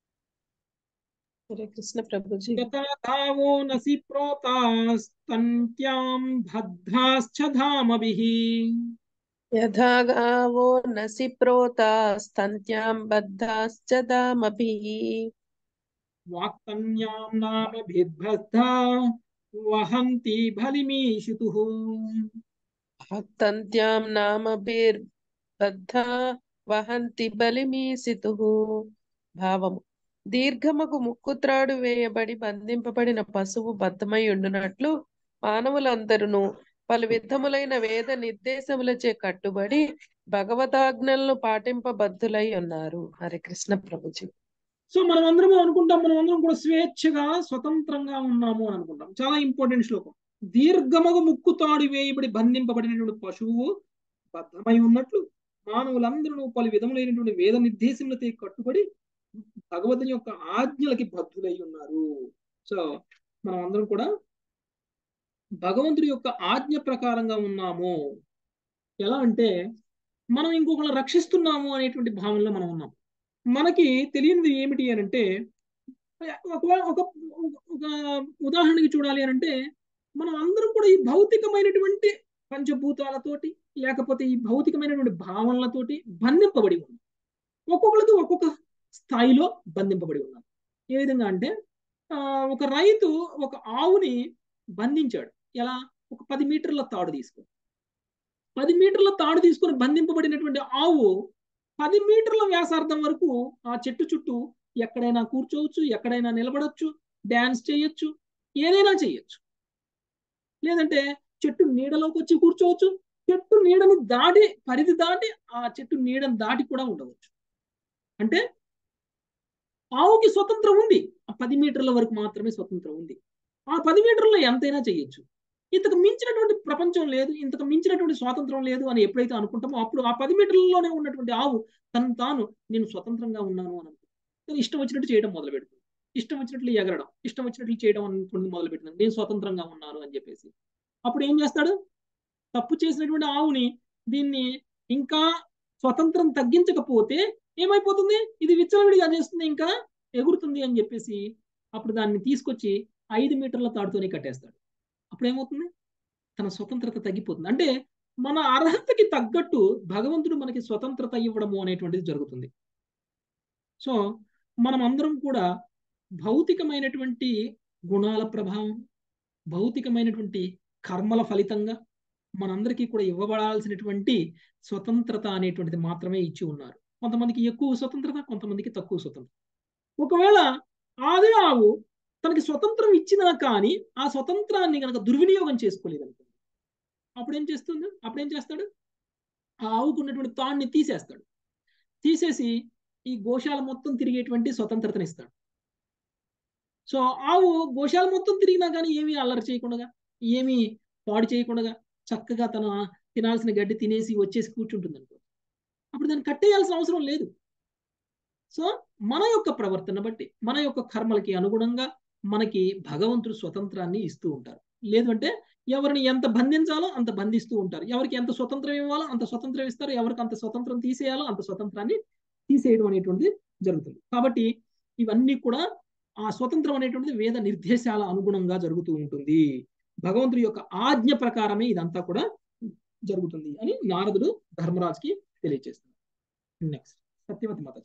హరే కృష్ణ ప్రభుజీ. యథాధావో నసి ప్రోతాస్తంత్యాం భద్రాశ్చ ధామభిః యథా గావో నసి ప్రోతాస్తంత్యాం బద్ధాశ్చ ధామభిః వాక్తన్యాం నామభిర్బద్ధా వహంతి బలిమీషితుః వాక్తంత్యాం నామభిర్బద్ధా వహంతి బలిమీషితుః. భావము: దీర్ఘముకు ముక్కుత్రాడు వేయబడి బంధింపబడిన పశువు బద్ధమై ఉండునట్లు మానవులందరూ పలు విధములైన వేద నిర్దేశములచే కట్టుబడి భగవదాజ్ఞలను పాటింపబద్ధులై ఉన్నారు. హరే కృష్ణ ప్రభుజీ. సో మనం అందరం అనుకుంటాం, మనం అందరం కూడా స్వేచ్ఛగా స్వతంత్రంగా ఉన్నాము అని అనుకుంటాం. చాలా ఇంపార్టెంట్ శ్లోకం. దీర్ఘమగ ముక్కు తాడు వేయబడి బంధింపబడినటువంటి పశువు బద్ధమై ఉన్నట్లు మానవులందరూ పలు విధములైనటువంటి వేద నిర్దేశములతో కట్టుబడి భగవద్ని యొక్క ఆజ్ఞలకి బద్ధులై ఉన్నారు. సో మనం అందరం కూడా భగవంతుడి యొక్క ఆజ్ఞ ప్రకారంగా ఉన్నాము. ఎలా అంటే మనం ఇంకొకరిని రక్షిస్తున్నాము అనేటువంటి భావనలో మనం ఉన్నాం. మనకి తెలియనిది ఏమిటి అని అంటే, ఒక ఒక ఒక ఉదాహరణకి చూడాలి అని అంటే, మనం అందరం కూడా ఈ భౌతికమైనటువంటి పంచభూతాలతోటి లేకపోతే ఈ భౌతికమైనటువంటి భావనలతోటి బంధింపబడి ఉన్నాం. ఒక్కొక్కరికి ఒక్కొక్క స్థాయిలో బంధింపబడి ఉన్నాం. ఏ విధంగా అంటే ఆ ఒక రైతు ఒక ఆవుని బంధించాడు. ఎలా? ఒక పది మీటర్ల తాడు తీసుకొని పది మీటర్ల తాడు తీసుకొని బంధింపబడినటువంటి ఆవు పది మీటర్ల వ్యాసార్థం వరకు ఆ చెట్టు చుట్టూ ఎక్కడైనా కూర్చోవచ్చు, ఎక్కడైనా నిలబడచ్చు, డ్యాన్స్ చేయొచ్చు, ఏదైనా చేయొచ్చు. లేదంటే చెట్టు నీడలోకి వచ్చి కూర్చోవచ్చు, చెట్టు నీడను దాటి పరిధి దాటి ఆ చెట్టు నీడను దాటి కూడా ఉండవచ్చు. అంటే ఆవుకి స్వతంత్రం ఉంది. ఆ పది మీటర్ల వరకు మాత్రమే స్వతంత్రం ఉంది. ఆ పది మీటర్లో ఎంతైనా చేయొచ్చు. ఇంతకు మించినటువంటి ప్రపంచం లేదు, ఇంతకు మించినటువంటి స్వాతంత్రం లేదు అని ఎప్పుడైతే అనుకుంటామో అప్పుడు ఆ పది మీటర్లలోనే ఉన్నటువంటి ఆవు తను తాను నేను స్వతంత్రంగా ఉన్నాను అని అనుకుంటాను. ఇష్టం వచ్చినట్టు చేయడం మొదలు పెడుతుంది, ఇష్టం వచ్చినట్లు ఎగరడం, ఇష్టం వచ్చినట్లు చేయడం అనుకుంటుంది మొదలు పెట్టింది. నేను స్వతంత్రంగా ఉన్నాను అని చెప్పేసి అప్పుడు ఏం చేస్తాడు? తప్పు చేసినటువంటి ఆవుని దీన్ని ఇంకా స్వతంత్రం తగ్గించకపోతే ఏమైపోతుంది? ఇది విచ్చలవిడిగా చేస్తుంది, ఇంకా ఎగురుతుంది అని చెప్పేసి అప్పుడు దాన్ని తీసుకొచ్చి ఐదు మీటర్ల తాడుతోనే కట్టేస్తాడు. అప్పుడు ఏమవుతుంది? తన స్వతంత్రత తగ్గిపోతుంది. అంటే మన అర్హతకి తగ్గట్టు భగవంతుడు మనకి స్వతంత్రత ఇవ్వడము అనేటువంటిది జరుగుతుంది. సో మనం అందరం కూడా భౌతికమైనటువంటి గుణాల ప్రభావం, భౌతికమైనటువంటి కర్మల ఫలితంగా మనందరికీ కూడా ఇవ్వబడాల్సినటువంటి స్వతంత్రత అనేటువంటిది మాత్రమే ఇచ్చి ఉన్నారు. కొంతమందికి ఎక్కువ స్వతంత్రత, కొంతమందికి తక్కువ స్వతంత్రత. ఒకవేళ అదే ఆవు తనకి స్వతంత్రం ఇచ్చినా కానీ ఆ స్వతంత్రాన్ని కనుక దుర్వినియోగం చేసుకోలేదు అనుకోండి, అప్పుడేం చేస్తుంది? అప్పుడేం చేస్తాడు? ఆ ఆవుకు ఉన్నటువంటి తాన్ని తీసేస్తాడు. తీసేసి ఈ గోశాల మొత్తం తిరిగేటువంటి స్వతంత్రతని ఇస్తాడు. సో ఆవు గోశాల మొత్తం తిరిగినా కానీ ఏమీ అల్లరి చేయకుండా, ఏమీ పాడు చేయకుండా చక్కగా తన తినాల్సిన గడ్డి తినేసి వచ్చేసి కూర్చుంటుంది అనుకో, అప్పుడు దాన్ని కట్టేయాల్సిన అవసరం లేదు. సో మన యొక్క ప్రవర్తన బట్టి, మన యొక్క కర్మలకి అనుగుణంగా మనకి భగవంతుడు స్వతంత్రాన్ని ఇస్తూ ఉంటారు. లేదు అంటే ఎవరిని ఎంత బంధించాలో అంత బంధిస్తూ ఉంటారు. ఎవరికి ఎంత స్వతంత్రం ఇవ్వాలో అంత స్వతంత్రం ఇస్తారు. ఎవరికి అంత స్వతంత్రం తీసేయాలో అంత స్వతంత్రాన్ని తీసేయడం అనేటువంటిది జరుగుతుంది. కాబట్టి ఇవన్నీ కూడా ఆ స్వతంత్రం అనేటువంటిది వేద నిర్దేశాల అనుగుణంగా జరుగుతూ ఉంటుంది. భగవంతుడి యొక్క ఆజ్ఞ ప్రకారమే ఇదంతా కూడా జరుగుతుంది అని నారదుడు ధర్మరాజుకి తెలియజేస్తున్నారు. నెక్స్ట్ సత్యవతి మాతాజీ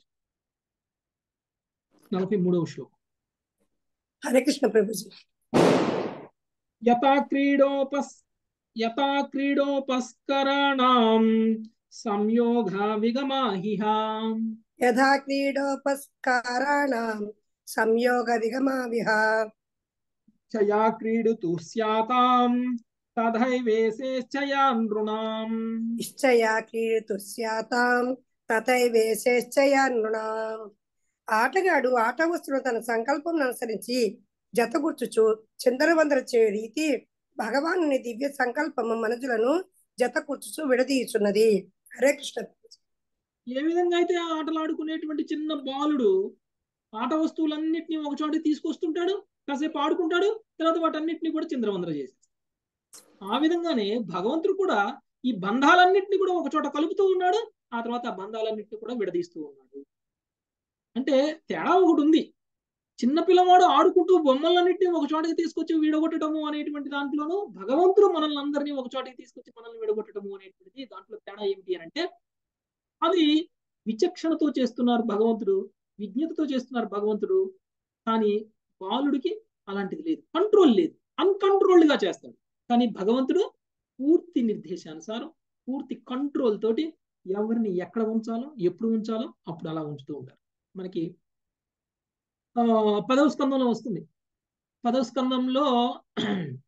నలభై మూడవ శ్లోకం. హరే కృష్ణ ప్రభుజీ. యథా క్రీడోపస్ యథా క్రీడోపస్కరాణాం సంయోగ విగమాహిహ యథా క్రీడోపస్కారాణాం సంయోగ విగమావిహ చయా క్రీడుతు స్యాతాం తథైవేసేశ్చయా నృణాం ఇశ్చయా క్రీడుతు స్యాతాం తథైవేసేశ్చయా నృణాం. ఆటగాడు ఆట వస్తువును తన సంకల్పం అనుసరించి జతగుర్చుచు చిందరవందర చేయు రీతి భగవానుని దివ్య సంకల్పము మనుజులను జతకూర్చుచు విడదీయుచున్నది. హరే కృష్ణ. ఏ విధంగా అయితే ఆటలు ఆడుకునేటువంటి చిన్న బాలుడు ఆట వస్తువులన్నింటినీ ఒక చోట తీసుకొస్తుంటాడు, కాసేపు ఆడుకుంటాడు, తర్వాత వాటన్నిటిని కూడా చిందరవందర చేసేస్తాడు. ఆ విధంగానే భగవంతుడు కూడా ఈ బంధాలన్నింటినీ కూడా ఒక చోట కలుపుతూ ఉన్నాడు, ఆ తర్వాత ఆ బంధాలన్నింటినీ కూడా విడదీస్తూ ఉన్నాడు. అంటే తేడా ఒకటి ఉంది. చిన్న పిల్లవాడు ఆడుకుంటూ బొమ్మలన్నింటినీ ఒక చోటకి తీసుకొచ్చి విడగొట్టడము అనేటువంటి దాంట్లోనూ భగవంతుడు మనల్ని అందరినీ ఒక చోటకి తీసుకొచ్చి మనల్ని విడగొట్టడము అనేటువంటిది దాంట్లో తేడా ఏమిటి అని అంటే, అది విచక్షణతో చేస్తున్నారు భగవంతుడు, విజ్ఞతతో చేస్తున్నారు భగవంతుడు. కానీ బాలుడికి అలాంటిది లేదు, కంట్రోల్ లేదు, అన్కంట్రోల్డ్ గా చేస్తాడు. కానీ భగవంతుడు పూర్తి నిర్దేశానుసారం పూర్తి కంట్రోల్ తోటి ఎవరిని ఎక్కడ ఉంచాలో ఎప్పుడు ఉంచాలో అప్పుడు అలా ఉంచుతూ ఉంటారు. మనకి ఆ పదవ స్కందంలో వస్తుంది. పదవ స్కందంలో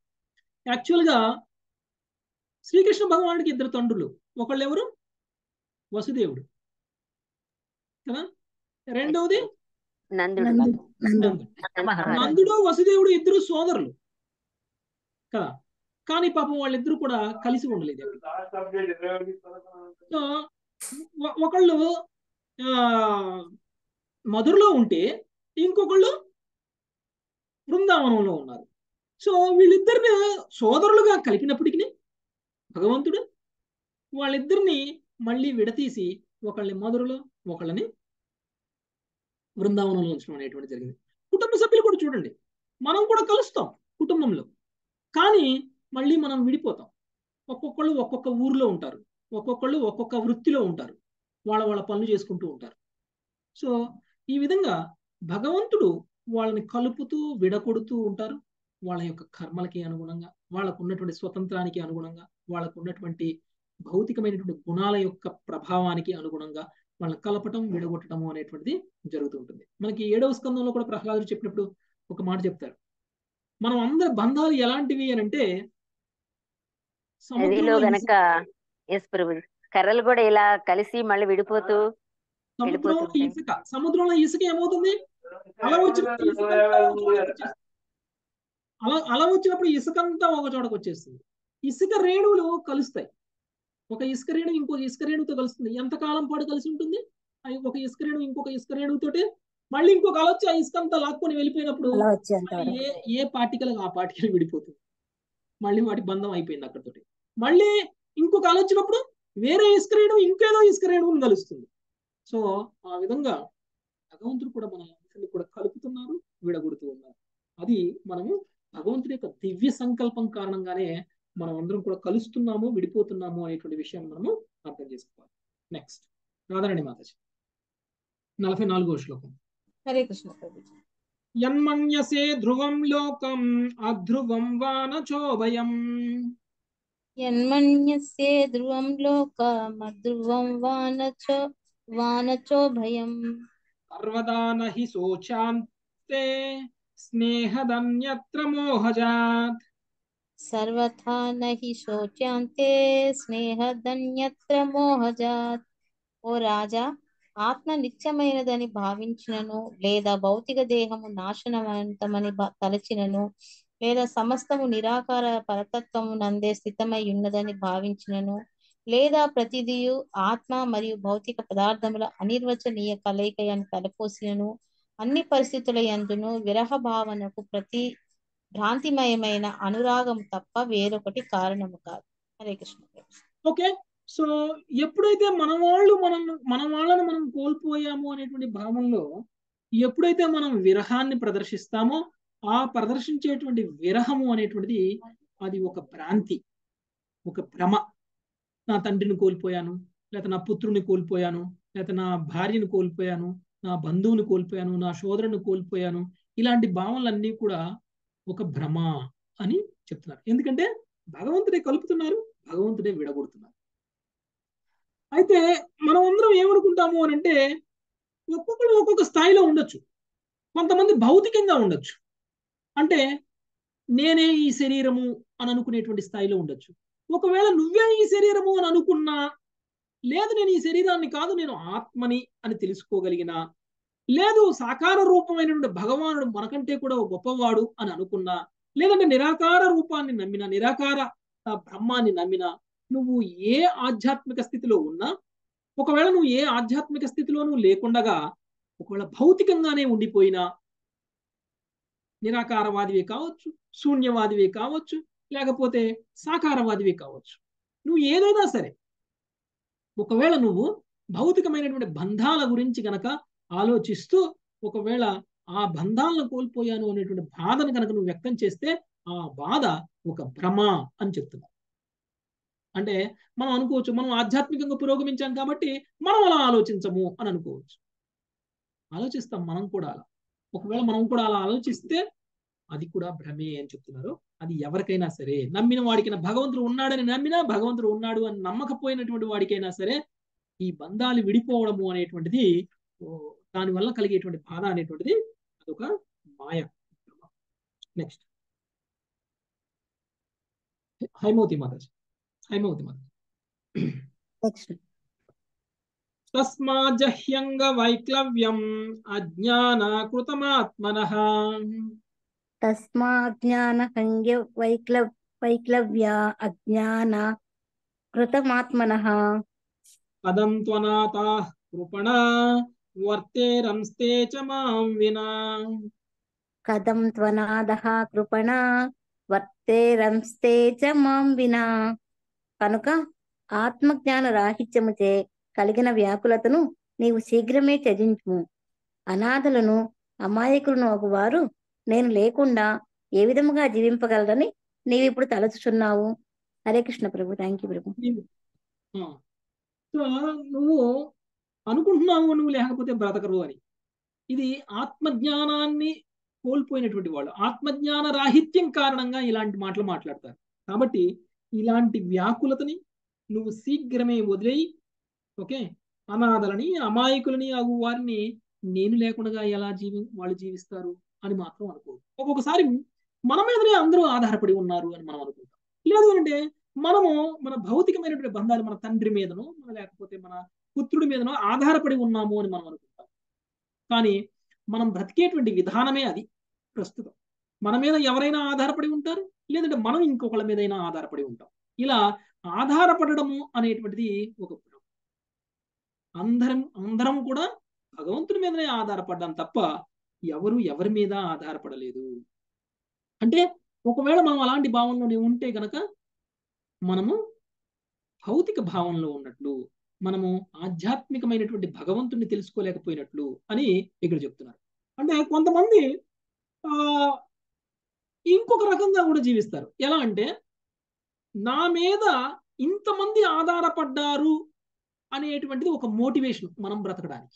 యాక్చువల్గా శ్రీకృష్ణ భగవానుడికి ఇద్దరు తండ్రులు. ఒకళ్ళు ఎవరు? వసుదేవుడు కదా. రెండవది నందుడు నందుడు. నందుడు వసుదేవుడు ఇద్దరు సోదరులు కదా, కానీ పాపం వాళ్ళిద్దరూ కూడా కలిసి ఉండలేదు. సో ఒకళ్ళు ఆ మధురలో ఉంటే ఇంకొకళ్ళు బృందావనంలో ఉన్నారు. సో వీళ్ళిద్దరిని సోదరులుగా కలిపినప్పటికీ భగవంతుడు వాళ్ళిద్దరిని మళ్ళీ విడతీసి ఒకళ్ళని మధురలో ఒకళ్ళని బృందావనంలో ఉంచడం అనేటువంటి జరిగింది. కుటుంబ సభ్యులు కూడా చూడండి, మనం కూడా కలుస్తాం కుటుంబంలో, కానీ మళ్ళీ మనం విడిపోతాం. ఒక్కొక్కళ్ళు ఒక్కొక్క ఊర్లో ఉంటారు, ఒక్కొక్కళ్ళు ఒక్కొక్క వృత్తిలో ఉంటారు, వాళ్ళ వాళ్ళ పనులు చేసుకుంటూ ఉంటారు. సో ఈ విధంగా భగవంతుడు వాళ్ళని కలుపుతూ విడకొడుతూ ఉంటారు. వాళ్ళ యొక్క కర్మలకి అనుగుణంగా, వాళ్ళకు ఉన్నటువంటి స్వతంత్రానికి అనుగుణంగా, వాళ్ళకు ఉన్నటువంటి భౌతికమైనటువంటి గుణాల యొక్క ప్రభావానికి అనుగుణంగా వాళ్ళని కలపటం విడగొట్టడం అనేటువంటిది జరుగుతూ ఉంటుంది. మనకి ఏడవ స్కందంలో కూడా ప్రహ్లాదుడు చెప్పినప్పుడు ఒక మాట చెప్తారు, మనం అందరి బంధాలు ఎలాంటివి అని అంటే నదిలో గనక కర్రలు కూడా ఇలా కలిసి మళ్ళీ విడిపోతూ సముద్రంలో ఇసుక సముద్రంలో ఇసుక ఏమవుతుంది, అలా వచ్చినప్పుడు ఇసుక అలా అలా వచ్చినప్పుడు ఇసుకంతా ఒక చోటకు వచ్చేస్తుంది. ఇసుక రేణువులు కలుస్తాయి, ఒక ఇసుక రేణు ఇంకొక ఇసుక రేణువుతో కలుస్తుంది. ఎంతకాలం పాటు కలిసి ఉంటుంది? ఒక ఇసుక రేణు ఇంకొక ఇసుక రేణువుతోటి మళ్ళీ ఇంకొక అలా వచ్చి ఆ ఇసుకంతా లాక్కొని వెళ్ళిపోయినప్పుడు ఏ ఏ పార్టికల్ ఆ పార్టికల్ విడిపోతుంది, మళ్ళీ వాటి బంధం అయిపోయింది అక్కడితోటి. మళ్ళీ ఇంకొక అలా వచ్చినప్పుడు వేరే ఇసుక రేణు ఇంకేదో ఇసుక రేణువుని కలుస్తుంది. సో ఆ విధంగా భగవంతుడు కూడా మన అందరినీ కూడా కలుపుతున్నారు, విడగొడుతూ ఉన్నారు. అది మనము భగవంతుడి యొక్క దివ్య సంకల్పం కారణంగానే మనం అందరం కూడా కలుస్తున్నాము, విడిపోతున్నాము అనేటువంటి విషయాన్ని మనము అర్థం చేసుకోవాలి. నెక్స్ట్ రాధారాణి మాతాజీ నలభై నాలుగో శ్లోకం. హరే కృష్ణ ప్రభుజీ. యన్మన్యసే ధ్రువం లోకం అధ్రువం వానచోభయం. యన్మన్యసే ధ్రువం లోకమధ్రువం వానచో వానచోభయం. సర్వదా నహి శోచాంతే స్నేహదన్యత్ర మోహజాత్. సర్వథా నహి శోచ్యంతే స్నేహదన్యత్ర మోహజాత్. ఓ రాజా, ఆత్మ నిత్యమైనదని భావించినను లేదా భౌతిక దేహము నాశనవంతమని తలచినను లేదా సమస్తము నిరాకార పరతత్వము నందే స్థితమై ఉన్నదని భావించినను లేదా ప్రతిదియు ఆత్మ మరియు భౌతిక పదార్థముల అనిర్వచనీయ కలయిక అని తలపోసినను అన్ని పరిస్థితుల యందును విరహ భావనకు ప్రతి భ్రాంతిమయమైన అనురాగం తప్ప వేరొకటి కారణము కాదు. హరే కృష్ణ. ఓకే, సో ఎప్పుడైతే మన వాళ్ళు మనం మన వాళ్ళని మనం కోల్పోయాము అనేటువంటి భావంలో ఎప్పుడైతే మనం విరహాన్ని ప్రదర్శిస్తామో ఆ ప్రదర్శించేటువంటి విరహము అనేటువంటిది అది ఒక భ్రాంతి, ఒక భ్రమ. నా తండ్రిని కోల్పోయాను, లేకపోతే నా పుత్రుని కోల్పోయాను, లేకపోతే నా భార్యను కోల్పోయాను, నా బంధువుని కోల్పోయాను, నా సోదరుని కోల్పోయాను, ఇలాంటి భావనలన్నీ కూడా ఒక భ్రమ అని చెప్తున్నారు. ఎందుకంటే భగవంతుడే కలుపుతున్నారు, భగవంతుడే విడగొడుతున్నారు. అయితే మనం అందరం ఏమనుకుంటాము అని అంటే ఒక్కొక్కరు ఒక్కొక్క స్థాయిలో ఉండొచ్చు. కొంతమంది భౌతికంగా ఉండొచ్చు, అంటే నేనే ఈ శరీరము అని అనుకునేటువంటి స్థాయిలో ఉండొచ్చు. ఒకవేళ నువ్వే ఈ శరీరము అని అనుకున్నా, లేదు నేను ఈ శరీరాన్ని కాదు నేను ఆత్మని అని తెలుసుకోగలిగినా, లేదు సాకార రూపమైనటువంటి భగవానుడు మనకంటే కూడా గొప్పవాడు అని అనుకున్నా, లేదంటే నిరాకార రూపాన్ని నమ్మినా, నిరాకార బ్రహ్మాన్ని నమ్మినా, నువ్వు ఏ ఆధ్యాత్మిక స్థితిలో ఉన్నా, ఒకవేళ నువ్వు ఏ ఆధ్యాత్మిక స్థితిలోనూ లేకుండగా ఒకవేళ భౌతికంగానే ఉండిపోయినా నిరాకారవాదివే కావచ్చు, శూన్యవాదివే కావచ్చు, లేకపోతే సాకారవాదివే కావచ్చు, నువ్వు ఏదైనా సరే ఒకవేళ నువ్వు భౌతికమైనటువంటి బంధాల గురించి గనక ఆలోచిస్తూ ఒకవేళ ఆ బంధాలను కోల్పోయాను అనేటువంటి బాధను కనుక నువ్వు వ్యక్తం చేస్తే ఆ బాధ ఒక భ్రమ అని చెప్తున్నా. అంటే మనం అనుకోవచ్చు మనం ఆధ్యాత్మికంగా పురోగమించాం కాబట్టి మనం అలా ఆలోచించము అని అనుకోవచ్చు. ఆలోచిస్తాం మనం కూడా అలా. ఒకవేళ మనం కూడా అలా ఆలోచిస్తే అది కూడా భ్రమే అని చెప్తున్నారు. అది ఎవరికైనా సరే, నమ్మిన వాడికైనా, భగవంతుడు ఉన్నాడని నమ్మినా, భగవంతుడు ఉన్నాడు అని నమ్మకపోయినటువంటి వాడికైనా సరే ఈ బంధాలు విడిపోవడము అనేటువంటిది, దానివల్ల కలిగేటువంటి బాధ అనేటువంటిది అదొక మాయ. నెక్స్ట్ హైమవతి మాతాజీ. హైమవతి మాతాజీ. తస్మాజహ్యంగ వైక్లవ్యం అజ్ఞాన కృతమాత్మనః. తస్మాజ్ఞాన సంజ్ఞ వైక్లవ్ వైక్లవ్య అజ్ఞాన కృతమాత్మనః. పదం త్వనాథాః కృపణా వర్తేరంస్తే చ మాం వినా. కథం త్వనాదః కృపణా వర్తేరంస్తే చ మాం వినా. కనుక ఆత్మజ్ఞాన రాహిత్యముచే కలిగిన వ్యాకులతను నీవు శీఘ్రమే త్యజించుము. అనాథలను అమాయకులను ఒక వారు నేను లేకుండా ఏ విధముగా జీవింపగలరని నీవిప్పుడు తలచుచున్నావు. హరే కృష్ణ ప్రభు. థ్యాంక్ యూ ప్రభు. ఆ, సో నువ్వు అనుకుంటున్నావు నువ్వు లేకపోతే బ్రతకరు అని. ఇది ఆత్మజ్ఞానాన్ని కోల్పోయినటువంటి వాళ్ళు ఆత్మజ్ఞాన రాహిత్యం కారణంగా ఇలాంటి మాటలు మాట్లాడతారు. కాబట్టి ఇలాంటి వ్యాకులతని నువ్వు శీఘ్రమే వదిలేయి. ఓకే, అనాథలని అమాయకులని అగు వారిని నేను లేకుండా ఎలా జీవి వాళ్ళు జీవిస్తారు అని మాత్రం అనుకోదు. ఒక్కొక్కసారి మన మీదనే అందరూ ఆధారపడి ఉన్నారు అని మనం అనుకుంటాం. లేదు అంటే మనము మన భౌతికమైనటువంటి బంధాలు మన తండ్రి మీదనో మన లేకపోతే మన పుత్రుడి మీదనో ఆధారపడి ఉన్నాము అని మనం అనుకుంటాం. కానీ మనం బ్రతికేటువంటి విధానమే అది. ప్రస్తుతం మన మీద ఎవరైనా ఆధారపడి ఉంటారు, లేదంటే మనం ఇంకొకళ్ళ మీదైనా ఆధారపడి ఉంటాం. ఇలా ఆధారపడము అనేటువంటిది ఒక గుణం. అందరం అందరం కూడా భగవంతుడి మీదనే ఆధారపడ్డాం తప్ప ఎవరు ఎవరి మీద ఆధారపడలేదు. అంటే ఒకవేళ మనం అలాంటి భావంలోనే ఉంటే గనక మనము భౌతిక భావంలో ఉన్నట్లు, మనము ఆధ్యాత్మికమైనటువంటి భగవంతుడిని తెలుసుకోలేకపోయినట్లు అని ఇక్కడ చెప్తున్నారు. అంటే కొంతమంది ఆ ఇంకొక రకంగా కూడా జీవిస్తారు. ఎలా అంటే నా మీద ఇంతమంది ఆధారపడ్డారు అనేటువంటిది ఒక మోటివేషన్ మనం బ్రతకడానికి.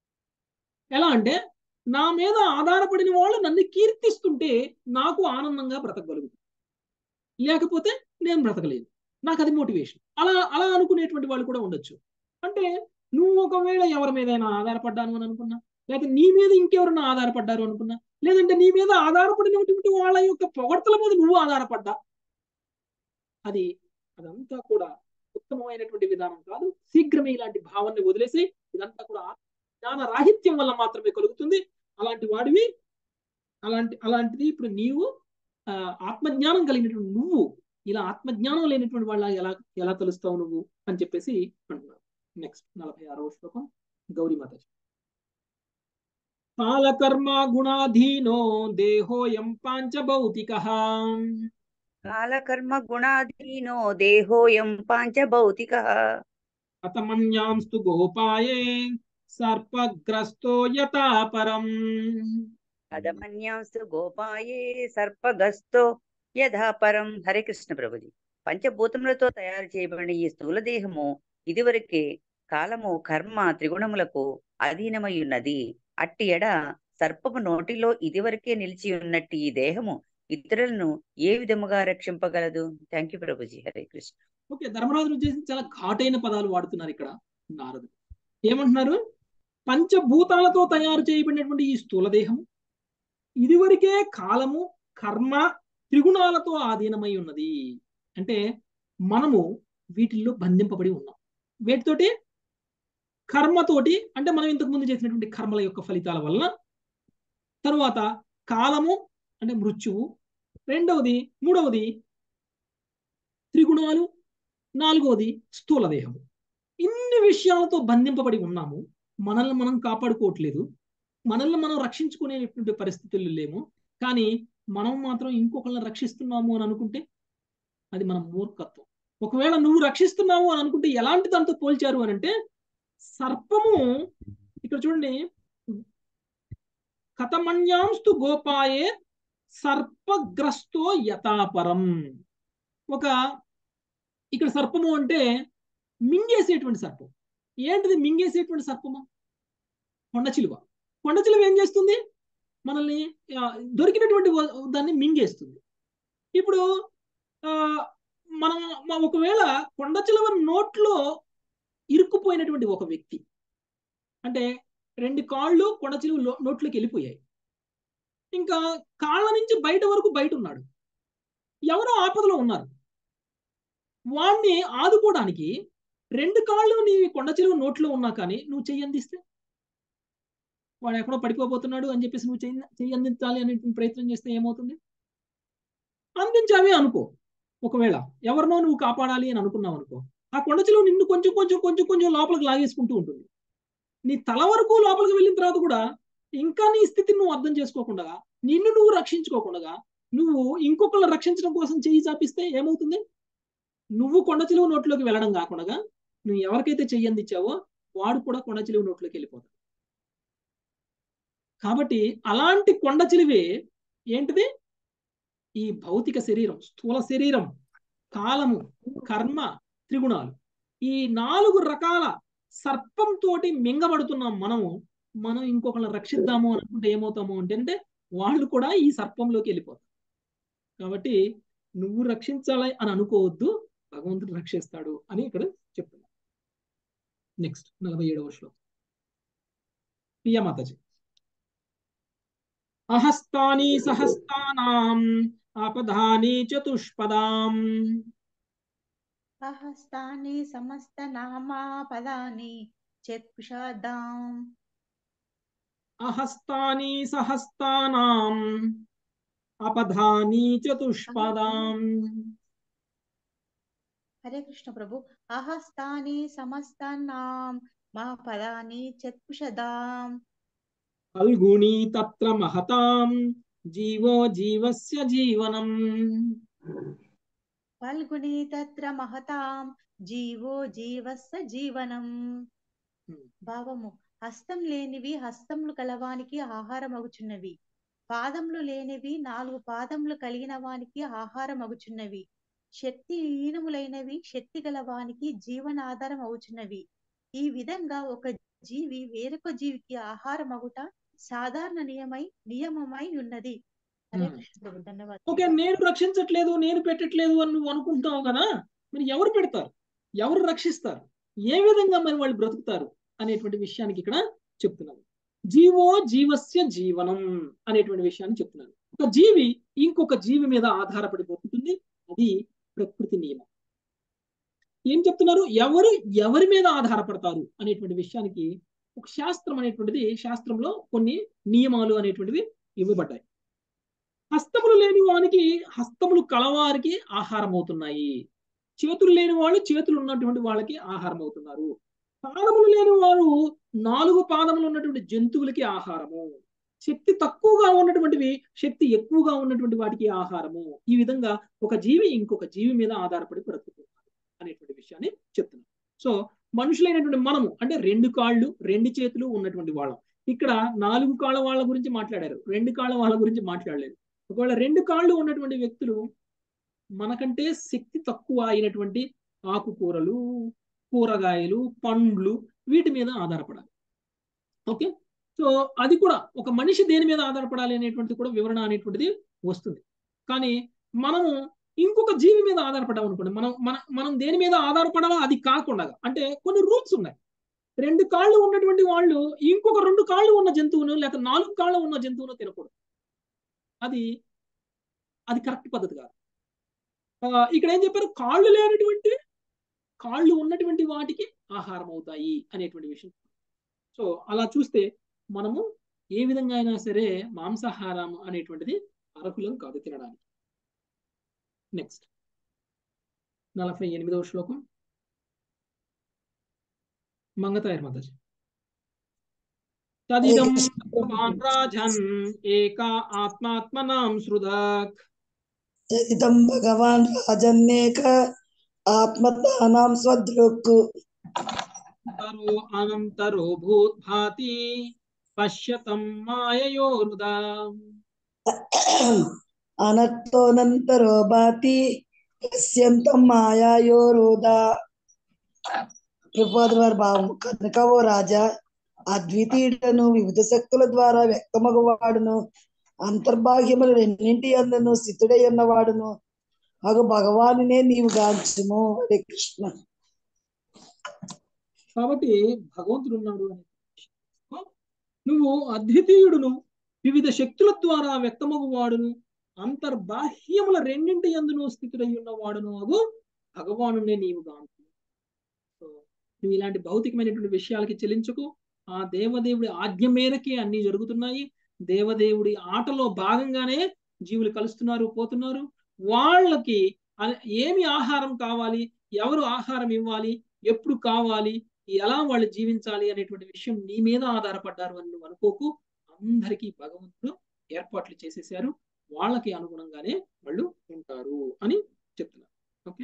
ఎలా అంటే నా మీద ఆధారపడిన వాళ్ళు నన్ను కీర్తిస్తుంటే నాకు ఆనందంగా బ్రతకగలుగుతుంది, లేకపోతే నేను బ్రతకలేదు. నాకు అది మోటివేషన్. అలా అలా అనుకునేటువంటి వాళ్ళు కూడా ఉండొచ్చు. అంటే నువ్వు ఒకవేళ ఎవరి మీదైనా ఆధారపడ్డాను అని అనుకున్నా, లేకపోతే నీ మీద ఇంకెవరైనా ఆధారపడ్డారు అనుకున్నా, లేదంటే నీ మీద ఆధారపడినటువంటి వాళ్ళ యొక్క పొగడ్తల మీద నువ్వు ఆధారపడ్డా, అది అదంతా కూడా ఉత్తమమైనటువంటి విధానం కాదు. శీఘ్రమే ఇలాంటి భావాన్ని వదిలేసి ఇదంతా కూడా జ్ఞాన రాహిత్యం వల్ల మాత్రమే కలుగుతుంది. అలాంటి వాడివి అలాంటి అలాంటిది ఇప్పుడు నీవు ఆ ఆత్మజ్ఞానం కలిగినటువంటి నువ్వు ఇలా ఆత్మజ్ఞానం లేనటువంటి వాళ్ళ ఎలా ఎలా తెలుస్తావు నువ్వు అని చెప్పేసి అంటున్నారు. నెక్స్ట్ నలభై ఆరవ శ్లోకం గౌరీమాత. కాలకర్మ గుణాధీనో దేహోయం పాంచభౌతికః. కాలకర్మ గుణాధీనో దేహోయం పాంచభౌతికః. అతమన్యాంస్తు గోపాయే సర్పగ్రస్తో యథా పరం. అదమన్యాంస్తు గోపాయే సర్పగస్తో యథా పరం. హరే కృష్ణ ప్రభుజీ. పంచభూతములతో తయారు చేయబడిన ఈ స్థూల దేహము ఇదివరకే కాలము కర్మ త్రిగుణములకు అధీనమై ఉన్నది. అట్టి ఎడ సర్పము నోటిలో ఇదివరకే నిలిచి ఉన్నట్టు ఈ దేహము ఇతరులను ఏ విధముగా రక్షింపగలదు? Thank you Prabhuji. Hare Krishna. Okay, Dharmaraju ఉద్దేశించి చాలా ఘాటైన పదాలు వాడుతున్నారు ఇక్కడ నారదుడు. ఏమంటున్నారు? పంచభూతాలతో తయారు చేయబడినటువంటి ఈ స్థూల దేహము ఇదివరకే కాలము కర్మ త్రిగుణాలతో ఆధీనమై ఉన్నది. అంటే మనము వీటిల్లో బంధింపబడి ఉన్నాం. వీటితోటి కర్మతోటి, అంటే మనం ఇంతకు ముందు చేసినటువంటి కర్మల యొక్క ఫలితాల వల్ల, తరువాత కాలము అంటే మృత్యువు, రెండవది మూడవది త్రిగుణాలు, నాలుగవది స్థూల దేహము. ఇన్ని విషయాలతో బంధింపబడి ఉన్నాము. మనల్ని మనం కాపాడుకోవట్లేదు, మనల్ని మనం రక్షించుకునేటువంటి పరిస్థితులు లేము. కానీ మనం మాత్రం ఇంకొకరిని రక్షిస్తున్నాము అని అనుకుంటే అది మన మూర్ఖత్వం. ఒకవేళ నువ్వు రక్షిస్తున్నావు అని అనుకుంటే ఎలాంటి దాంతో పోల్చారు అని అంటే, సర్పము ఇక్కడ చూడండి, కథమన్యాంస్తు గోపాయే సర్పగ్రస్తో యథాపరం. ఒక ఇక్కడ సర్పము అంటే మింగేసేటువంటి సర్పం. ఏంటిది మింగేసేటువంటి సర్పము? కొండ చిలువ. కొండ చిలువ ఏం చేస్తుంది? మనల్ని దొరికినటువంటి దాన్ని మింగేస్తుంది. ఇప్పుడు ఆ మనం ఒకవేళ కొండ చిలువ నోట్లో ఇరుక్కుపోయినటువంటి ఒక వ్యక్తి, అంటే రెండు కాళ్ళు కొండ చిలువ నోట్లోకి వెళ్ళిపోయాయి, ఇంకా కాళ్ళ నుంచి బయట వరకు బయట ఉన్నాడు, ఎవరో ఆపదలో ఉన్నారు, వాణ్ణి ఆదుకోవడానికి రెండు కాళ్ళు నీ కొండ చిలువ నోట్లో ఉన్నా కానీ నువ్వు చెయ్యి అందిస్తే వాడు ఎక్కడో పడిపోబోతున్నాడు అని చెప్పేసి నువ్వు చెయ్యి చెయ్యి అందించాలి అనే ప్రయత్నం చేస్తే ఏమవుతుంది? అందించావి అనుకో, ఒకవేళ ఎవరినో నువ్వు కాపాడాలి అని అనుకున్నావు అనుకో, ఆ కొండ చిలువ నిన్ను కొంచెం కొంచెం కొంచెం కొంచెం లోపలికి లాగేసుకుంటూ ఉంటుంది. నీ తల వరకు లోపలికి వెళ్ళిన తర్వాత కూడా ఇంకా నీ స్థితిని నువ్వు అర్థం చేసుకోకుండా, నిన్ను నువ్వు రక్షించుకోకుండా, నువ్వు ఇంకొకళ్ళని రక్షించడం కోసం చెయ్యి చాపిస్తే ఏమవుతుంది? నువ్వు కొండ చిలువ నోట్లోకి వెళ్ళడం కాకుండా నువ్వు ఎవరికైతే చెయ్యి అందించావో వాడు కూడా కొండ చిలువ నోట్లోకి వెళ్ళిపోతాడు. కాబట్టి అలాంటి కొండ చిలువే ఏంటిది? ఈ భౌతిక శరీరం, స్థూల శరీరం, కాలము, కర్మ, త్రిగుణాలు. ఈ నాలుగు రకాల సర్పంతో మింగబడుతున్నాం మనము. మనం ఇంకొకరిని రక్షిద్దాము అనుకుంటే ఏమవుతాము అంటే అంటే వాళ్ళు కూడా ఈ సర్పంలోకి వెళ్ళిపోతారు. కాబట్టి నువ్వు రక్షించాలి అని అనుకోవద్దు, భగవంతుడు రక్షిస్తాడు అని ఇక్కడ చెప్తున్నారు. నెక్స్ట్ నలభై ఏడవ శ్లోకం. ప్రియ మాతాజీ. అహస్తాని సహస్తానాం ఆపదాని చతుష్పదాం అహస్తాని సమస్త నామా పదాని చతుషాదాం. అహస్తాని సహస్తానాం అపధాని చతుష్పదాం. హరే కృష్ణ ప్రభు. అహస్తాని సమస్తానాం మా పదాని చతుషదాం. ఫల్గుణీ తత్ర మహతాం జీవో జీవస్య జీవనం. ఫల్గుణీ తత్ర మహతాం జీవో జీవస్య జీవనం. భావము. హస్తం లేనివి హస్తములు కలవానికి ఆహారం అగుచున్నవి, పాదములు లేనివి నాలుగు పాదములు కలిగిన వానికి ఆహారం అగుచున్నవి, శక్తి హీనములైనవి శక్తి గలవానికి జీవనాధారం అవుచున్నవి. ఈ విధంగా ఒక జీవి వేరొక జీవికి ఆహారం అగుట సాధారణ నియమై నియమమై ఉన్నది. హరే కృష్ణ ప్రభు. ధన్యవాదాలు. ఓకే, నేను రక్షించట్లేదు, నేను పెట్టట్లేదు అని నువ్వు అనుకుంటావు కదా, మరి ఎవరు పెడతారు, ఎవరు రక్షిస్తారు, ఏ విధంగా మరి వాళ్ళు బ్రతుకుతారు అనేటువంటి విషయానికి ఇక్కడ చెప్తున్నారు. జీవో జీవస్య జీవనం అనేటువంటి విషయాన్ని చెప్తున్నారు. ఒక జీవి ఇంకొక జీవి మీద ఆధారపడి బతుకుతుంది, అది ప్రకృతి నియమం. ఏం చెప్తున్నారు? ఎవరు ఎవరి మీద ఆధారపడతారు అనేటువంటి విషయానికి ఒక శాస్త్రం అనేటువంటిది, శాస్త్రంలో కొన్ని నియమాలు అనేటువంటివి ఇవ్వబడ్డాయి. హస్తములు లేని వానికి హస్తములు కలవారికి ఆహారం అవుతున్నాయి, చేతులు లేని వాళ్ళు చేతులు ఉన్నటువంటి వాళ్ళకి ఆహారం అవుతున్నారు, పాదములు లేని వారు నాలుగు పాదములు ఉన్నటువంటి జంతువులకి ఆహారము, శక్తి తక్కువగా ఉన్నటువంటివి శక్తి ఎక్కువగా ఉన్నటువంటి వాటికి ఆహారము. ఈ విధంగా ఒక జీవి ఇంకొక జీవి మీద ఆధారపడి బ్రతుకుతున్నారు అనేటువంటి విషయాన్ని చెప్తున్నారు. సో మనుషులైనటువంటి మనము అంటే రెండు కాళ్ళు రెండు చేతులు ఉన్నటువంటి వాళ్ళం. ఇక్కడ నాలుగు కాళ్ళ వాళ్ళ గురించి మాట్లాడారు, రెండు కాళ్ళ వాళ్ళ గురించి మాట్లాడలేదు. ఒకవేళ రెండు కాళ్ళు ఉన్నటువంటి వ్యక్తులు మనకంటే శక్తి తక్కువ అయినటువంటి ఆకుకూరలు, కూరగాయలు, పండ్లు వీటి మీద ఆధారపడాలి. ఓకే, సో అది కూడా ఒక మనిషి దేని మీద ఆధారపడాలి అనేటువంటిది కూడా వివరణ అనేటువంటిది వస్తుంది. కానీ మనము ఇంకొక జీవి మీద ఆధారపడాం అనుకోండి, మనం మన మనం దేని మీద ఆధారపడాలో అది కాకుండా అంటే కొన్ని రూల్స్ ఉన్నాయి. రెండు కాళ్ళు ఉన్నటువంటి వాళ్ళు ఇంకొక రెండు కాళ్ళు ఉన్న జంతువును లేక నాలుగు కాళ్ళు ఉన్న జంతువును తినకూడదు. అది అది కరెక్ట్ పద్ధతి కాదు. ఇక్కడ ఏం చెప్పారు? కాళ్ళు లేనటువంటి కాళ్ళు ఉన్నటువంటి వాటికి ఆహారం అవుతాయి అనేటువంటి విషయం. సో అలా చూస్తే మనము ఏ విధంగా అయినా సరే మాంసాహారం అనేటువంటిది అర్హులం కాదు తినడానికి. నెక్స్ట్ నలభై ఎనిమిదవ శ్లోకం. మంగతాయర్ మాతాజీ. తదిదం భగవాన్ రాజన్ ఏకా ఆత్మాత్మనాం సృదక్. తదిదం భగవాన్ రాజన్నేక ఆత్మతానాం స్వదృక్. తరో అనంతరో భూద్భాతి పశ్యతం మాయయోరుదా. అనర్థోనంతరో భాతి పశ్యంతం మాయాయోరుదా. ప్రభుపాదుల వారి భావం. కనుక ఓ రాజా, అద్వితీయుడను వివిధ శక్తుల ద్వారా వ్యక్తమగవాడును అంతర్బాహ్యములు రెండింటి అందును స్థితుడై ఉన్నవాడును అగు భగవానునే నీవు గాంచుము. హరే కృష్ణ. కాబట్టి భగవంతుడు ఉన్నాడు అనే నువ్వు అద్వితీయుడును వివిధ శక్తుల ద్వారా వ్యక్తమగు వాడును అంతర్బాహ్యముల రెండింటి యందును స్థితుడై ఉన్నవాడును అగు భగవానునే నీవు గాంచు. సో నువ్వు ఇలాంటి భౌతికమైనటువంటి విషయాలకి చెల్లించకు. ఆ దేవదేవుడి ఆజ్ఞ మేరకే అన్ని జరుగుతున్నాయి. దేవదేవుడి ఆటలో భాగంగానే జీవులు కలుస్తున్నారు, పోతున్నారు. వాళ్ళకి ఏమి ఆహారం కావాలి, ఎవరు ఆహారం ఇవ్వాలి, ఎప్పుడు కావాలి, ఎలా వాళ్ళు జీవించాలి అనేటువంటి విషయం నీ మీద ఆధారపడ్డారు అని నువ్వు అనుకోకు. అందరికీ భగవంతుడు ఏర్పాట్లు చేసేసారు, వాళ్ళకి అనుగుణంగానే వాళ్ళు ఉంటారు అని చెప్తున్నారు. ఓకే,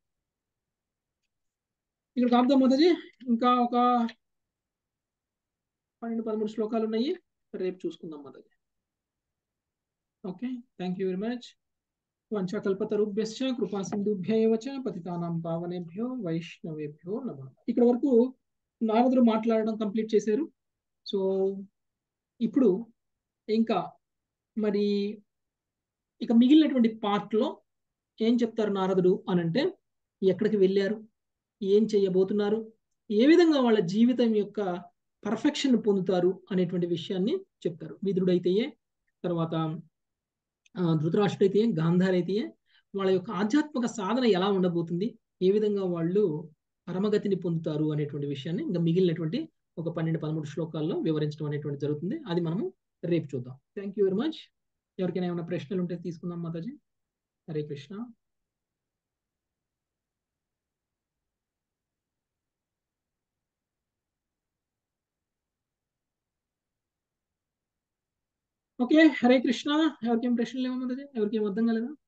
ఇక్కడ కాపుదాం మాతాజీ. ఇంకా ఒక పన్నెండు పదమూడు శ్లోకాలు ఉన్నాయి, రేపు చూసుకుందాం మాతాజీ. Okay, thank you very much. వంచకల్పతరుభ్యశ్చ కృపా సింధుభ్యైవ చ పతితానాం పావనేభ్యో వైష్ణవేభ్యో నమః. ఇక్కడ వరకు నారదుడు మాట్లాడడం కంప్లీట్ చేశారు. సో ఇప్పుడు ఇంకా మరి ఇక మిగిలినటువంటి పార్ట్లో ఏం చెప్తారు నారదుడు అనంటే, ఎక్కడికి వెళ్ళారు, ఏం చేయబోతున్నారు, ఏ విధంగా వాళ్ళ జీవితం యొక్క పర్ఫెక్షన్ పొందుతారు అనేటువంటి విషయాన్ని చెప్తారు. విదురుడైతే, తర్వాత ధృతరాష్ట్రుడైతే, గాంధారైతే వాళ్ళ యొక్క ఆధ్యాత్మిక సాధన ఎలా ఉండబోతుంది, ఏ విధంగా వాళ్ళు పరమగతిని పొందుతారు అనేటువంటి విషయాన్ని ఇంకా మిగిలినటువంటి ఒక పన్నెండు పదమూడు శ్లోకాల్లో వివరించడం అనేటువంటి జరుగుతుంది. అది మనము రేపు చూద్దాం. Thank you very much. ఎవరికైనా ఏమైనా ప్రశ్నలు ఉంటే తీసుకుందాం మాతాజీ. హరే కృష్ణ. ఓకే, హరే కృష్ణ. ఎవరికేం ప్రశ్నలు లేవా మాతాజీ? ఎవరికేం అర్థం కాలేదా?